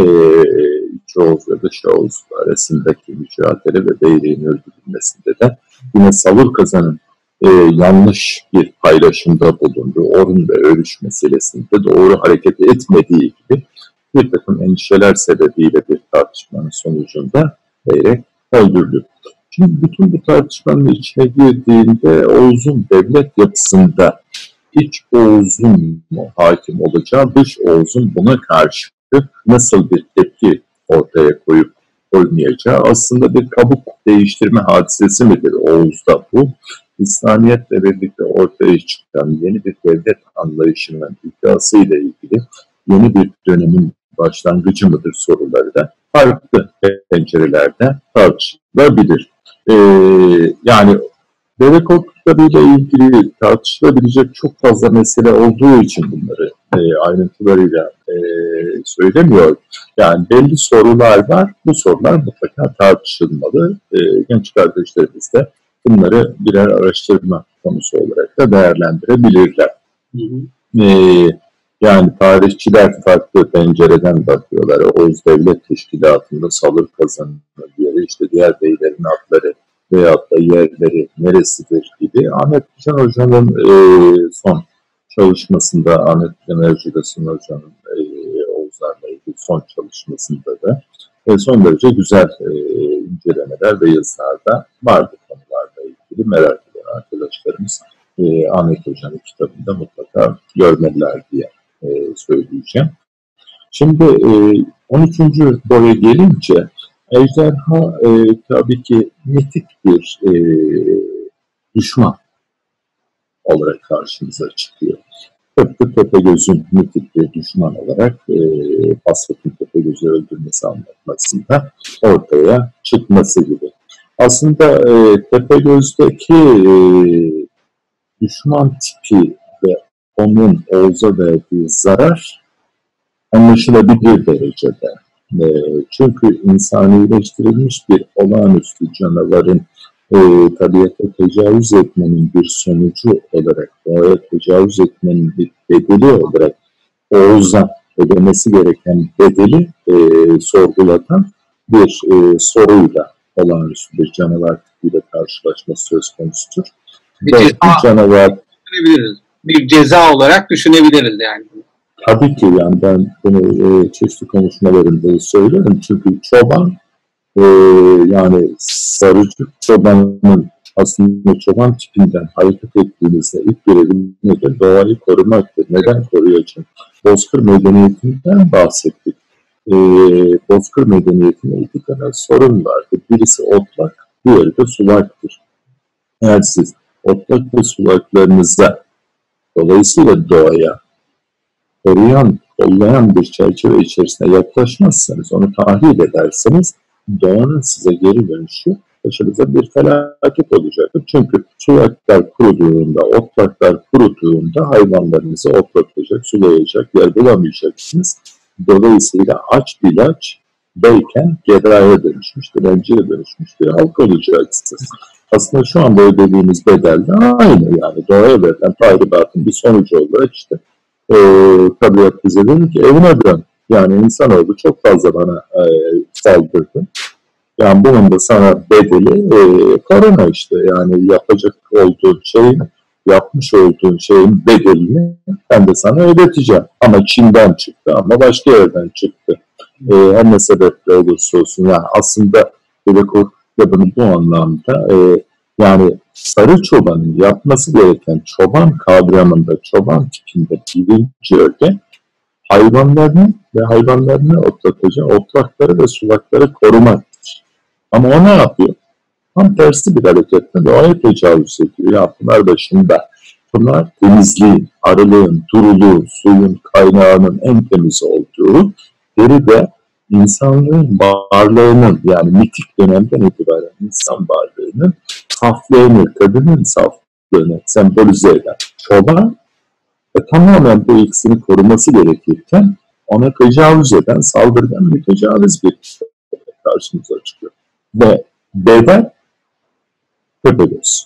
İç Oğuz ve Dış Oğuz arasındaki mücadele ve beyliğin öldürülmesinde de yine Salih Kazan'ın yanlış bir paylaşımda bulunduğu, orun ve örüş meselesinde doğru hareket etmediği gibi bir takım endişeler sebebiyle bir tartışmanın sonucunda Beyrek öldürüldü. Şimdi bütün bu tartışmanın içine girdiğinde Oğuz'un devlet yapısında iç Oğuz'un hakim olacağı, dış Oğuz'un buna karşı nasıl bir tepki ortaya koyup koymayacağı aslında bir kabuk değiştirme hadisesi midir Oğuz'da bu? İslamiyetle birlikte ortaya çıkan yeni bir devlet anlayışının iddiası ile ilgili yeni bir dönemin başlangıcı mıdır soruları da farklı pencerelerde tartışılabilir. Yani deve korkularıyla ilgili tartışılabilecek çok fazla mesele olduğu için bunları ayrıntılarıyla söylemiyorum. Yani belli sorular var, bu sorular mutlaka tartışılmalı. Genç kardeşlerimiz de bunları birer araştırma konusu olarak da değerlendirebilirler. Yani tarihçiler farklı pencereden bakıyorlar. Oğuz Devlet Teşkilatı'nda Salih Kazan'ın yeri, işte diğer beylerin adları veyahut da yerleri neresidir gibi. Ahmet Gücan Hoca'nın son çalışmasında, Ahmet Gücan Ercülesin Hoca'nın Oğuzlarla ilgili son çalışmasında da son derece güzel incelemeler ve yazılarda vardı konularla ilgili. Merak eden arkadaşlarımız Ahmet Hoca'nın kitabında mutlaka görmeliler diye söyleyeceğim. Şimdi 13. boya gelince ejderha tabii ki mitik bir düşman olarak karşımıza çıkıyor. Tıpkı Tepegöz'ün mitik bir düşman olarak Basrat'ın Tepegöz'ü öldürmesi anlatmasında ortaya çıkması gibi. Aslında Tepegöz'deki düşman tipi ve onun Oğuz'a verdiği zarar anlaşılabilir derecede. Çünkü insanileştirilmiş bir olağanüstü canavarın tabiata tecavüz etmenin bir sonucu olarak, doğaya tecavüz etmenin bir bedeli olarak Oğuz'a ödemesi gereken bedeli sorgulatan bir soruyla olağanüstü bir canavar tipiyle karşılaşması söz konusudur. Bir ceza olarak düşünebiliriz yani. Tabii ki yani ben bunu çeşitli konuşmalarımda söylerim. Çünkü çoban Yani sarıcı çobanın aslında çoban tipinden hareket ettiğimizde ilk görevi nedir? Doğayı korumaktır. Neden koruyacak? Bozkır medeniyetinden bahsettik. Bozkır medeniyetinde iki tane sorun vardı. Birisi otlak, diğeri de sulaktır. Eğer siz otlak ve sulaklarınızda dolayısıyla doğaya koruyan, kollayan bir çerçeve içerisine yaklaşmazsanız, onu tahrip ederseniz doğanın size geri dönüşü başınıza bir felaket olacaktır. Çünkü sulaklar kuruduğunda, otlaklar kuruduğunda hayvanlarınızı otlatacak, sulayacak yer bulamayacaksınız. Dolayısıyla aç ilaç beyken gedaya dönüşmüş, dilenciye dönüşmüş bir halk olacaksınız. Aslında şu anda ödediğimiz bedel de aynı, yani doğaya verilen tahribatın bir sonucu olarak işte tabiat bize dedi ki evine dön. Yani insanoğlu çok fazla bana saldırdı. Yani bunun da sana bedeli korona işte. Yani yapacak olduğun şeyin, yapmış olduğun şeyin bedelini ben de sana ödeteceğim. Ama Çin'den çıktı, ama başka yerden çıktı. Her ne sebeple olursa olsun. Yani aslında Bebekov kitabını bu anlamda yani sarı çobanın yapması gereken çoban kavramında, çoban tipinde birinci öge hayvanlarını ve hayvanlarını otlatacağı otlakları ve sulakları korumaktır. Ama o ne yapıyor? Tam tersi bir hareketle doğaya tecavüz ediyor. Ya bunlar başında. Bunlar temizliğin, arılığın, duruluğun, suyun kaynağının en temiz olduğu, biri de insanlığın varlığının, yani mitik dönemden itibaren insan varlığının saflığını, kadının saflığını sembolize eden çoban ve tamamen bu ikisini koruması gerekirken ona tecavüz eden, saldırgan, mütecavüz bir karşımıza çıkıyor. Ve bedel Tepegöz.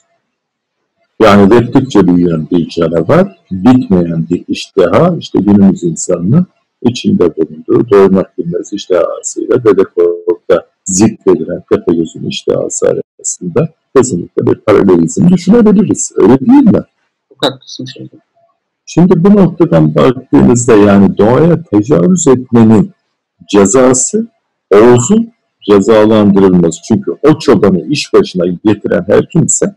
Yani ürettikçe büyüyen bir canavar, bitmeyen bir iştiha, işte günümüz insanının içinde bulunduğu doymak bilmez iştihasıyla Bedekov'da zikredilen Tepegöz'ün iştihası arasında kesinlikle bir paralelizm düşünebiliriz. Öyle değil mi? Çok haklısın şimdi. Şimdi bu noktadan baktığımızda yani doğaya tecavüz etmenin cezası Oğuz'un cezalandırılması. Çünkü o çobanı iş başına getiren her kimse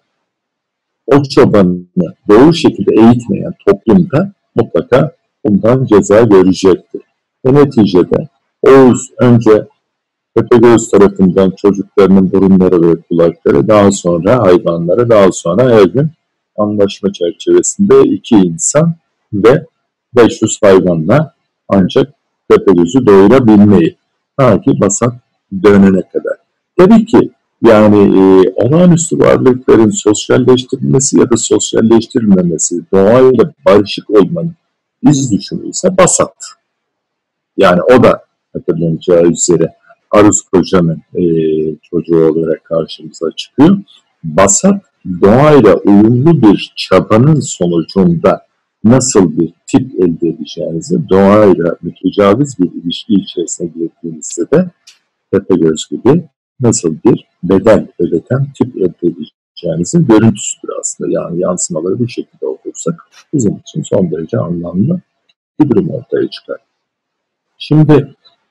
o çobanı doğru şekilde eğitmeyen toplumda mutlaka bundan ceza görecektir. Ve neticede Oğuz önce Tepegöz tarafından çocuklarının burunları ve kulakları, daha sonra hayvanları, daha sonra her gün anlaşma çerçevesinde 2 insan ve 500 hayvanla ancak Tepegöz'ü doyurabilmeyi, ta ki Basat dönene kadar. Tabii ki yani olağanüstü varlıkların sosyalleştirilmesi ya da sosyalleştirilmemesi, doğayla barışık olmanın iz düşümü ise Basat. Yani o da hatırlanacağı üzere Aruz Koca'nın çocuğu olarak karşımıza çıkıyor. Basat doğayla uyumlu bir çabanın sonucunda nasıl bir tip elde edeceğinizi, doğayla mütecaviz bir ilişki içerisine girdiğinizde de Tepegöz gibi nasıl bir bedel ödeten tip elde edeceğinizin görüntüsüdür aslında. Yani yansımaları bu şekilde okursak bizim için son derece anlamlı bir durum ortaya çıkar. Şimdi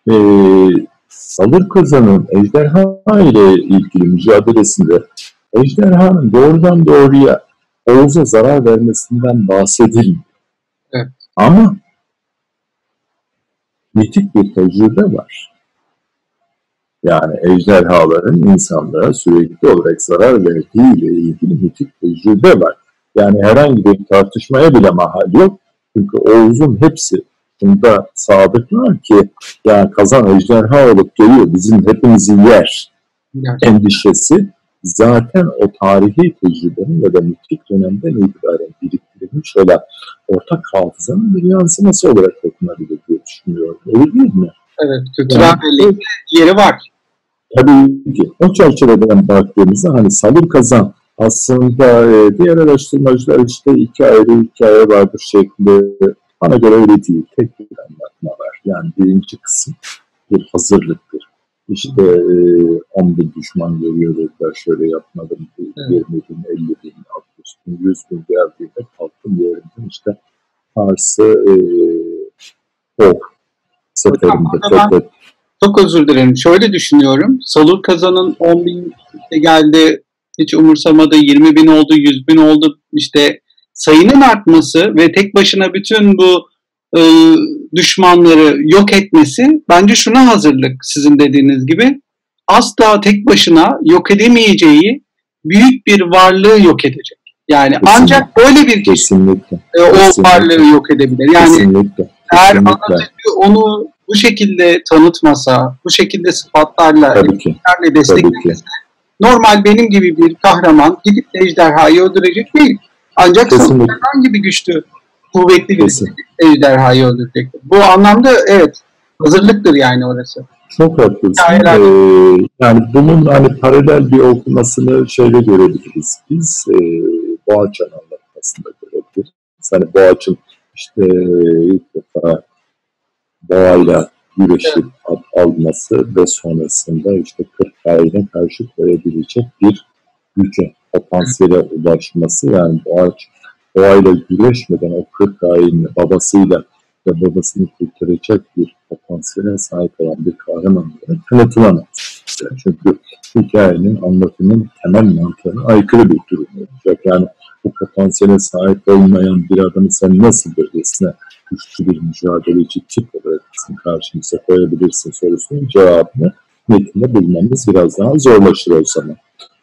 Salır Kozan'ın ejderha ile ilgili mücadelesinde ejderhanın doğrudan doğruya Oğuz'a zarar vermesinden bahsedilmiyor. Evet. Ama mitik bir tecrübe var. Yani ejderhaların insanlara sürekli olarak zarar verdiği ile ilgili mitik tecrübe var. Yani herhangi bir tartışmaya bile mahal yok. Çünkü Oğuz'un hepsi bunda sadıklar ki yani kazan ejderha olup geliyor, bizim hepimizi yer endişesi zaten o tarihi tecrübenin ya da mitik dönemden itibaren biriktirilmiş olan ortak hafızanın bir yansıması olarak okunabilir diye düşünüyorum. Öyle değil mi? Evet, kültürel belli yeri var. Tabii ki o çerçeveden baktığımızda hani Salır Kazan aslında diğer araştırmacılar işte 2 ayrı hikaye vardır şeklinde, bana göre öyle değil. Tek bir anlatma var. Yani birinci kısım bir hazırlıktır. İşte 10 bin düşman geliyor dediler, şöyle yapmadım. 20 bin, 50 bin, 60 bin, 100 bin geldiğinde kalktım yerinden işte Kars'ı seferinde fethet. Çok özür dilerim. Şöyle düşünüyorum. Salur Kazan'ın 10 bin işte geldi, hiç umursamadı, 20 bin oldu, 100 bin oldu. İşte sayının artması ve tek başına bütün bu e, düşmanları yok etmesi bence şuna hazırlık, sizin dediğiniz gibi. Asla tek başına yok edemeyeceği büyük bir varlığı yok edecek. Yani Kesinlikle. ancak böyle bir kişi o varlığı yok edebilir. Yani Kesinlikle. eğer anlatıcı onu bu şekilde tanıtmasa, bu şekilde sıfatlarla desteklemese, normal benim gibi bir kahraman gidip de ejderhayı öldürecek değil. Ancak Salurkazan gibi güçlü, kuvvetli bir ejderhayı öldürecektir. Bu anlamda evet, hazırlıktır yani orası. Çok haklısın. Yani bunun hani paralel bir okumasını şöyle görebiliriz. Biz Boğaçan anlatmasında görebiliriz. Hani Boğaç'ın işte ilk defa doğayla güreşip alması ve sonrasında işte 40 ayına karşı koyabilecek bir güce, potansiyele ulaşması. Yani Boğaç doğayla güreşmeden o 40 ayını babasıyla ve babasını kurtaracak bir potansiyele sahip olan bir kahraman olarak tanıtılamaz. Çünkü hikayenin anlatımının temel mantığına aykırı bir durum olacak. Yani bu potansiyele sahip olmayan bir adamı sen nasıl böylesine güçlü bir mücadeleci tip olarak karşımıza koyabilirsin sorusunun cevabını metinde bulmamız biraz daha zorlaşır o zaman.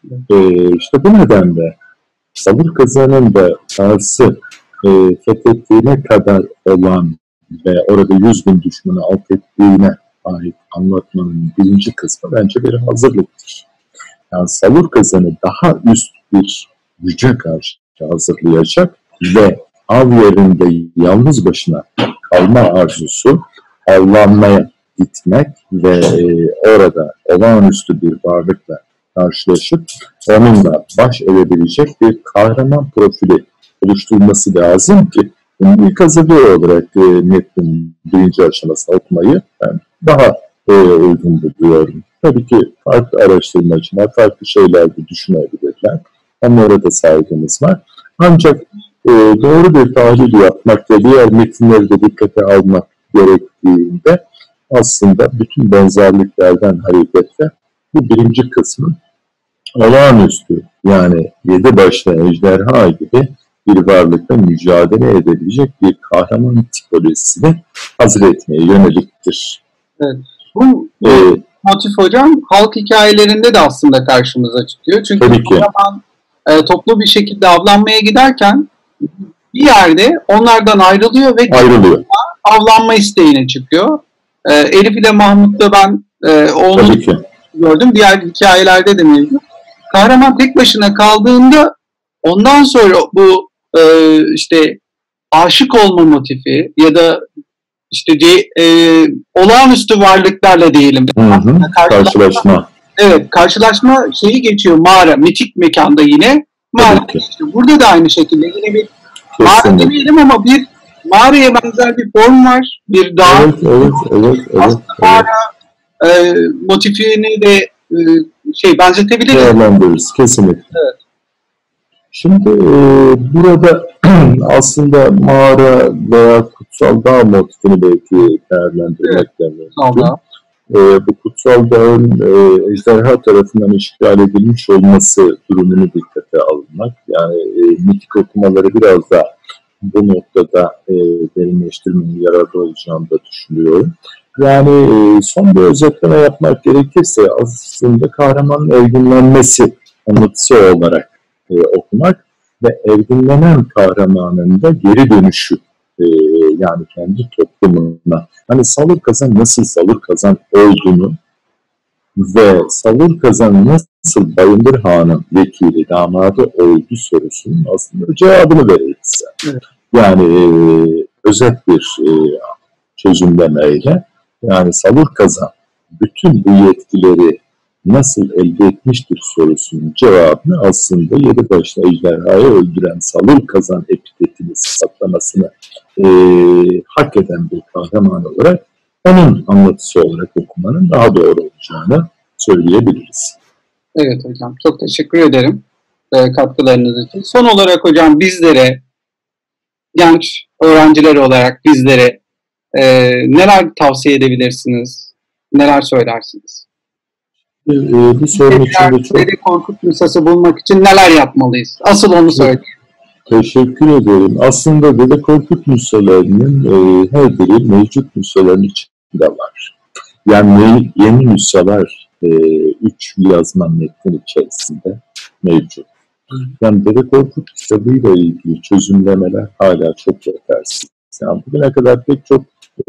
İşte bu nedenle Salur Kazan'ın da Kars'ı fethettiğine kadar olan ve orada 100 bin düşmanı alt ettiğine ait anlatmanın birinci kısmı bence bir hazırlıktır. Yani Salur Kazan'ı daha üst bir güce karşı hazırlayacak ve av yerinde yalnız başına kalma arzusu, avlanmaya gitmek ve orada olağanüstü bir varlıkla karşılaşıp onunla baş edebilecek bir kahraman profili oluşturulması lazım ki bunu ilk hazırlığı olarak metnin birinci aşamasını okumayı ben daha uygun buluyorum. Tabii ki farklı araştırmacılar farklı şeyler de düşünebilirler. Onlara da saygımız var. Ancak doğru bir tahlil yapmak ve diğer metinleri de dikkate almak gerektiğinde aslında bütün benzerliklerden hareketle bu birinci kısmın olağanüstü, yani 7 başlı ejderha gibi bir varlıkla mücadele edebilecek bir kahraman tipolojisini hazır etmeye yöneliktir. Evet. Bu motif hocam halk hikayelerinde de aslında karşımıza çıkıyor. Çünkü kahraman toplu bir şekilde avlanmaya giderken bir yerde onlardan ayrılıyor ve avlanma isteğine çıkıyor. Elif ile Mahmut'ta ben onu gördüm. Diğer hikayelerde de mevcut. Kahraman tek başına kaldığında ondan sonra bu işte aşık olma motifi ya da işte olağanüstü varlıklarla diyelim. Karşılaşma. Evet, karşılaşma şeyi geçiyor mağara, mitik mekanda yine. Mağara geçiyor. Burada da aynı şekilde yine bir mağara demeyelim ama bir mağaraya benzer bir form var. Bir dağ. Evet. Aslında mağara motifini de benzetebiliriz. Değerlendiririz, kesinlikle. Evet. Şimdi burada aslında mağara veya kutsal dağ motifini belki değerlendirmekten mümkün. Bu kutsal dağın ejderha tarafından işgal edilmiş olması durumunu dikkate almak. Yani mitik okumaları biraz da bu noktada derinleştirmenin yararlı olacağını da düşünüyorum. Yani son bir özetleme yapmak gerekirse aslında kahramanın evrimlenmesi anlatısı olarak okumak ve evrimlenen kahramanın da geri dönüşü, yani kendi toplumuna. Hani Salur Kazan nasıl Salur Kazan olduğunu ve Salur Kazan nasıl Bayındır Han'ın vekili, damadı oldu sorusunun aslında cevabını veririz. Evet. Yani özet bir çözümlemeyle, yani Salur Kazan bütün bu yetkileri nasıl elde etmiştir sorusunun cevabını aslında 7 başlı ejderhayı öldüren Salur Kazan epitetini saklamasını hak eden bir kahraman olarak onun anlatısı olarak okumanın daha doğru olacağını söyleyebiliriz. Evet hocam, çok teşekkür ederim katkılarınız için. Son olarak hocam bizlere, genç öğrenciler olarak bizlere neler tavsiye edebilirsiniz? Neler söylersiniz? Bu sorun için de çok... Dede Korkut nüshası bulmak için neler yapmalıyız? Asıl onu söyleyin. Teşekkür ederim. Aslında Dede Korkut nüshalarının her biri mevcut nüshaların içinde var. Yani yeni nüshalar 3 yazma metnin içerisinde mevcut. Yani Dede Korkut kitabıyla ilgili çözümlemeler hala çok yetersiz. Yani bugüne kadar pek çok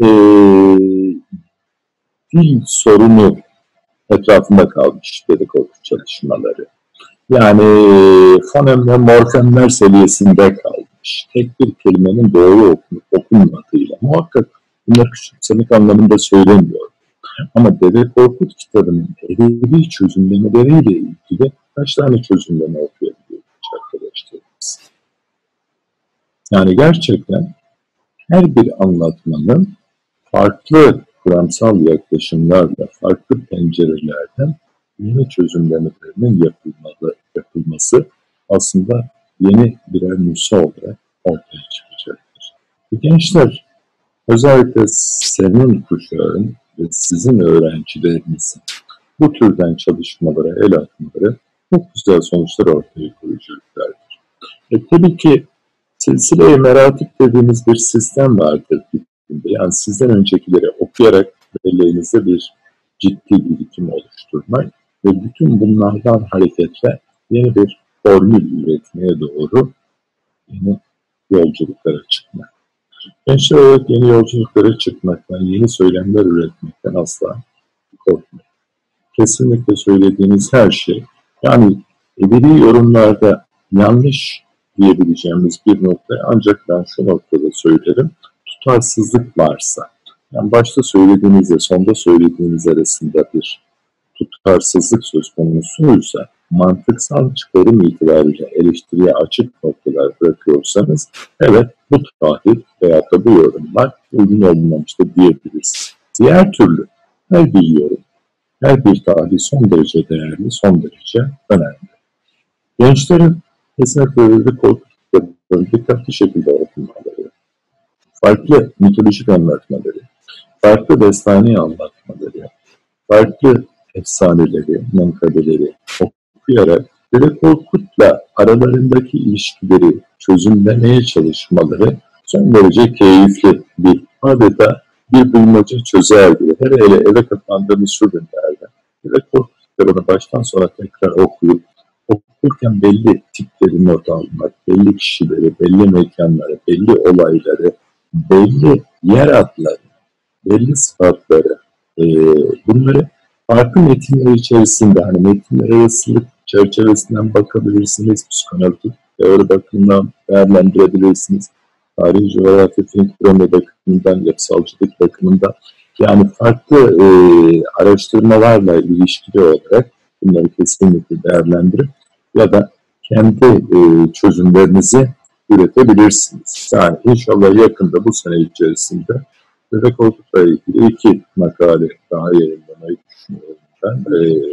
dil sorunu etrafında kalmış Dede Korkut çalışmaları. Yani fonemler, morfemler seviyesinde kalmış. Tek bir kelimenin doğru okunup okunmadığıyla. Muhakkak bunları küçümsemek anlamında söylemiyorum. Ama Dede Korkut kitabının edebi çözümlemeleriyle ilgili kaç tane çözümleme okuyabiliyoruz arkadaşlarımız. Yani gerçekten her bir anlatmanın farklı kuramsal yaklaşımlarla, farklı pencerelerden yeni çözümlemelerinin yapılması aslında yeni birer nüsha olarak ortaya çıkacaktır. Gençler, özellikle senin kuşağın ve sizin öğrencilerinizin bu türden çalışmalara el atmaları çok güzel sonuçlar ortaya koyacaklardır. Tabii ki silsile-i meratip dediğimiz bir sistem vardır. Yani sizden öncekileri okuyarak belleğinizde bir ciddi birikim oluşturmak ve bütün bunlardan hareketle yeni bir formül üretmeye doğru yeni yolculuklara çıkmak. Gençler olarak yeni yolculuklara çıkmaktan, yeni söylemler üretmekten asla korkmayın. Kesinlikle söylediğiniz her şey, yani edebi yorumlarda yanlış diyebileceğimiz bir nokta, ancak ben şu noktada söylerim, tutarsızlık varsa, yani başta söylediğinizle sonda söylediğiniz arasında bir tutarsızlık söz konusuysa, mantıksal çıkarım itibariyle eleştiriye açık noktalar bırakıyorsanız, evet bu tahlil veya da bu yorumlar uygun olmamıştır diyebiliriz. Diğer türlü her bir yorum, her bir tahlil son derece değerli, son derece önemli. Gençlerin kesinlikle Dede Korkut kitaplarını dikkatli şekilde okumaları, farklı mitolojik anlatmaları, farklı destani anlatmaları, farklı efsaneleri, menkabeleri okuyarak Dede Korkut'la aralarındaki ilişkileri çözümlemeye çalışmaları son derece keyifli bir, adeta bir bulmaca çözer gibi. Hele eve kapandığımız şu günlerde Dede Korkut kitabını baştan sona tekrar okuyup okurken belli tipleri not almak, belli kişileri, belli mekanları, belli olayları, belli yer adları, belli sıfatları, bunları farklı metinler içerisinde, hani metinler arasılık çerçevesinden bakabilirsiniz, psikanalitik teori bakımından değerlendirebilirsiniz, tarih, coğrafya, kronoloji bakımından, yapısalcılık bakımından, yani farklı araştırmalarla ilişkili olarak bunları kesinlikle değerlendirip ya da kendi çözümlerinizi üretebilirsiniz. Yani inşallah yakında bu sene içerisinde Dede Korkut'la ilgili 2 makale daha yayınlamayı düşünüyorum ben.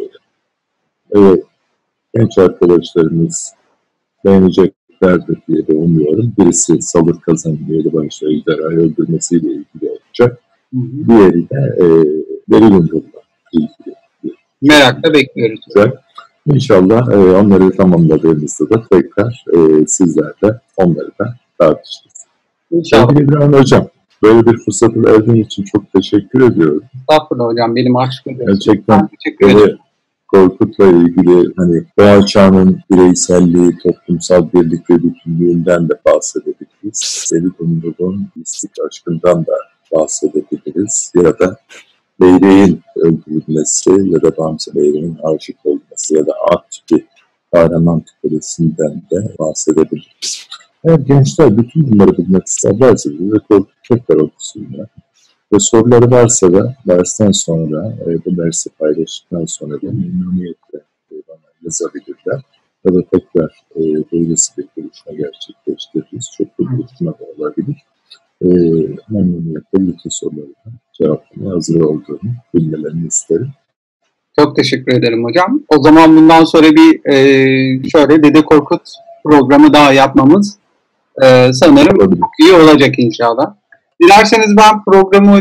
Genç arkadaşlarımız beğeneceklerdir diye de umuyorum. Birisi Salır Kazan'ın yeni başta ejderhayı öldürmesiyle ilgili olacak. Diğeri de Veri Gündür'la ilgili. Merakla bekliyoruz. İnşallah onları tamamladığımızda da tekrar sizlerle onları da tartışırız. Sevgili İbrahim Hocam, böyle bir fırsatı verdiğin için çok teşekkür ediyorum. Estağfurullah hocam, benim aşkım. Gerçekten Dede Korkut'la ilgili hani Boğa Çağı'nın bireyselliği, toplumsal birlik ve bütünlüğünden de bahsedebiliriz. Veli Gündür'ün mistik aşkından da bahsedebiliriz. Ya da Beyreğin öldürülmesi ya da Bamsı Beyreğin aşık olması ya da at bir kahraman tipolojisinden de bahsedebiliriz. Eğer gençler bütün bunları bilmek isterlerse ve Korkut tekrar okusunlar. Ve soruları varsa da dersten sonra, bu dersi paylaştıktan sonra da memnuniyetle bana yazabilirler. Ya da tekrar böylesi bir görüşme gerçekleştiririz. Çok bir görüşme de olabilir. Memnuniyetle bütün sorularına cevaplamaya hazır olduğumu bilmelerini isterim. Çok teşekkür ederim hocam. O zaman bundan sonra bir şöyle Dede Korkut programı daha yapmamız sanırım çok iyi olacak inşallah. Dilerseniz ben programı hocam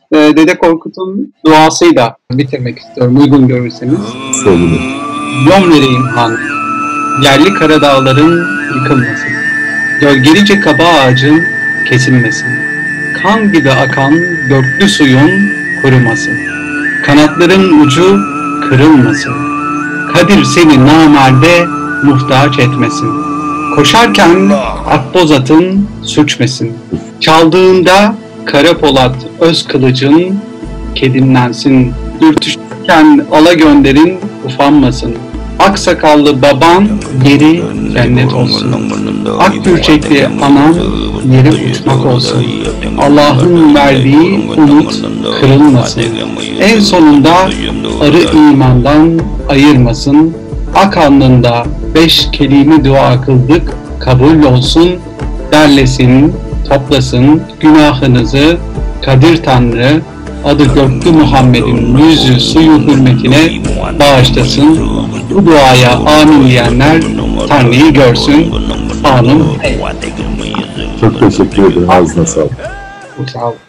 Dede Korkut'un duasıyla bitirmek istiyorum, uygun görürseniz. Sevgili. Yön vereyim Han, yerli Karadağların yıkılmasın. Gölgelice kaba ağacın kesilmesin. Kan gibi akan göklü suyun kurumasın. Kanatların ucu kırılmasın. Kadir seni namerde muhtaç etmesin. Koşarken akboz atın sürçmesin. Çaldığında kara polat öz kılıcın kedimlensin. Dürtüşürken ala gönderin ufanmasın. Aksakallı baban yeri cennet olsun. Akgürçekli anan yeri uçmak olsun. Allah'ın verdiği umut kırılmasın. En sonunda arı imandan ayırmasın. Ak alnında 5 kelime dua kıldık, kabul olsun. Derlesin, toplasın günahınızı Kadir Tanrı, adı Göklü Muhammed'in yüzü suyu hürmetine bağışlasın. Bu duaya amin diyenler Tanrı'yı görsün. Amin. Çok teşekkür ederim. Ağzına sağlık. Sağ olun.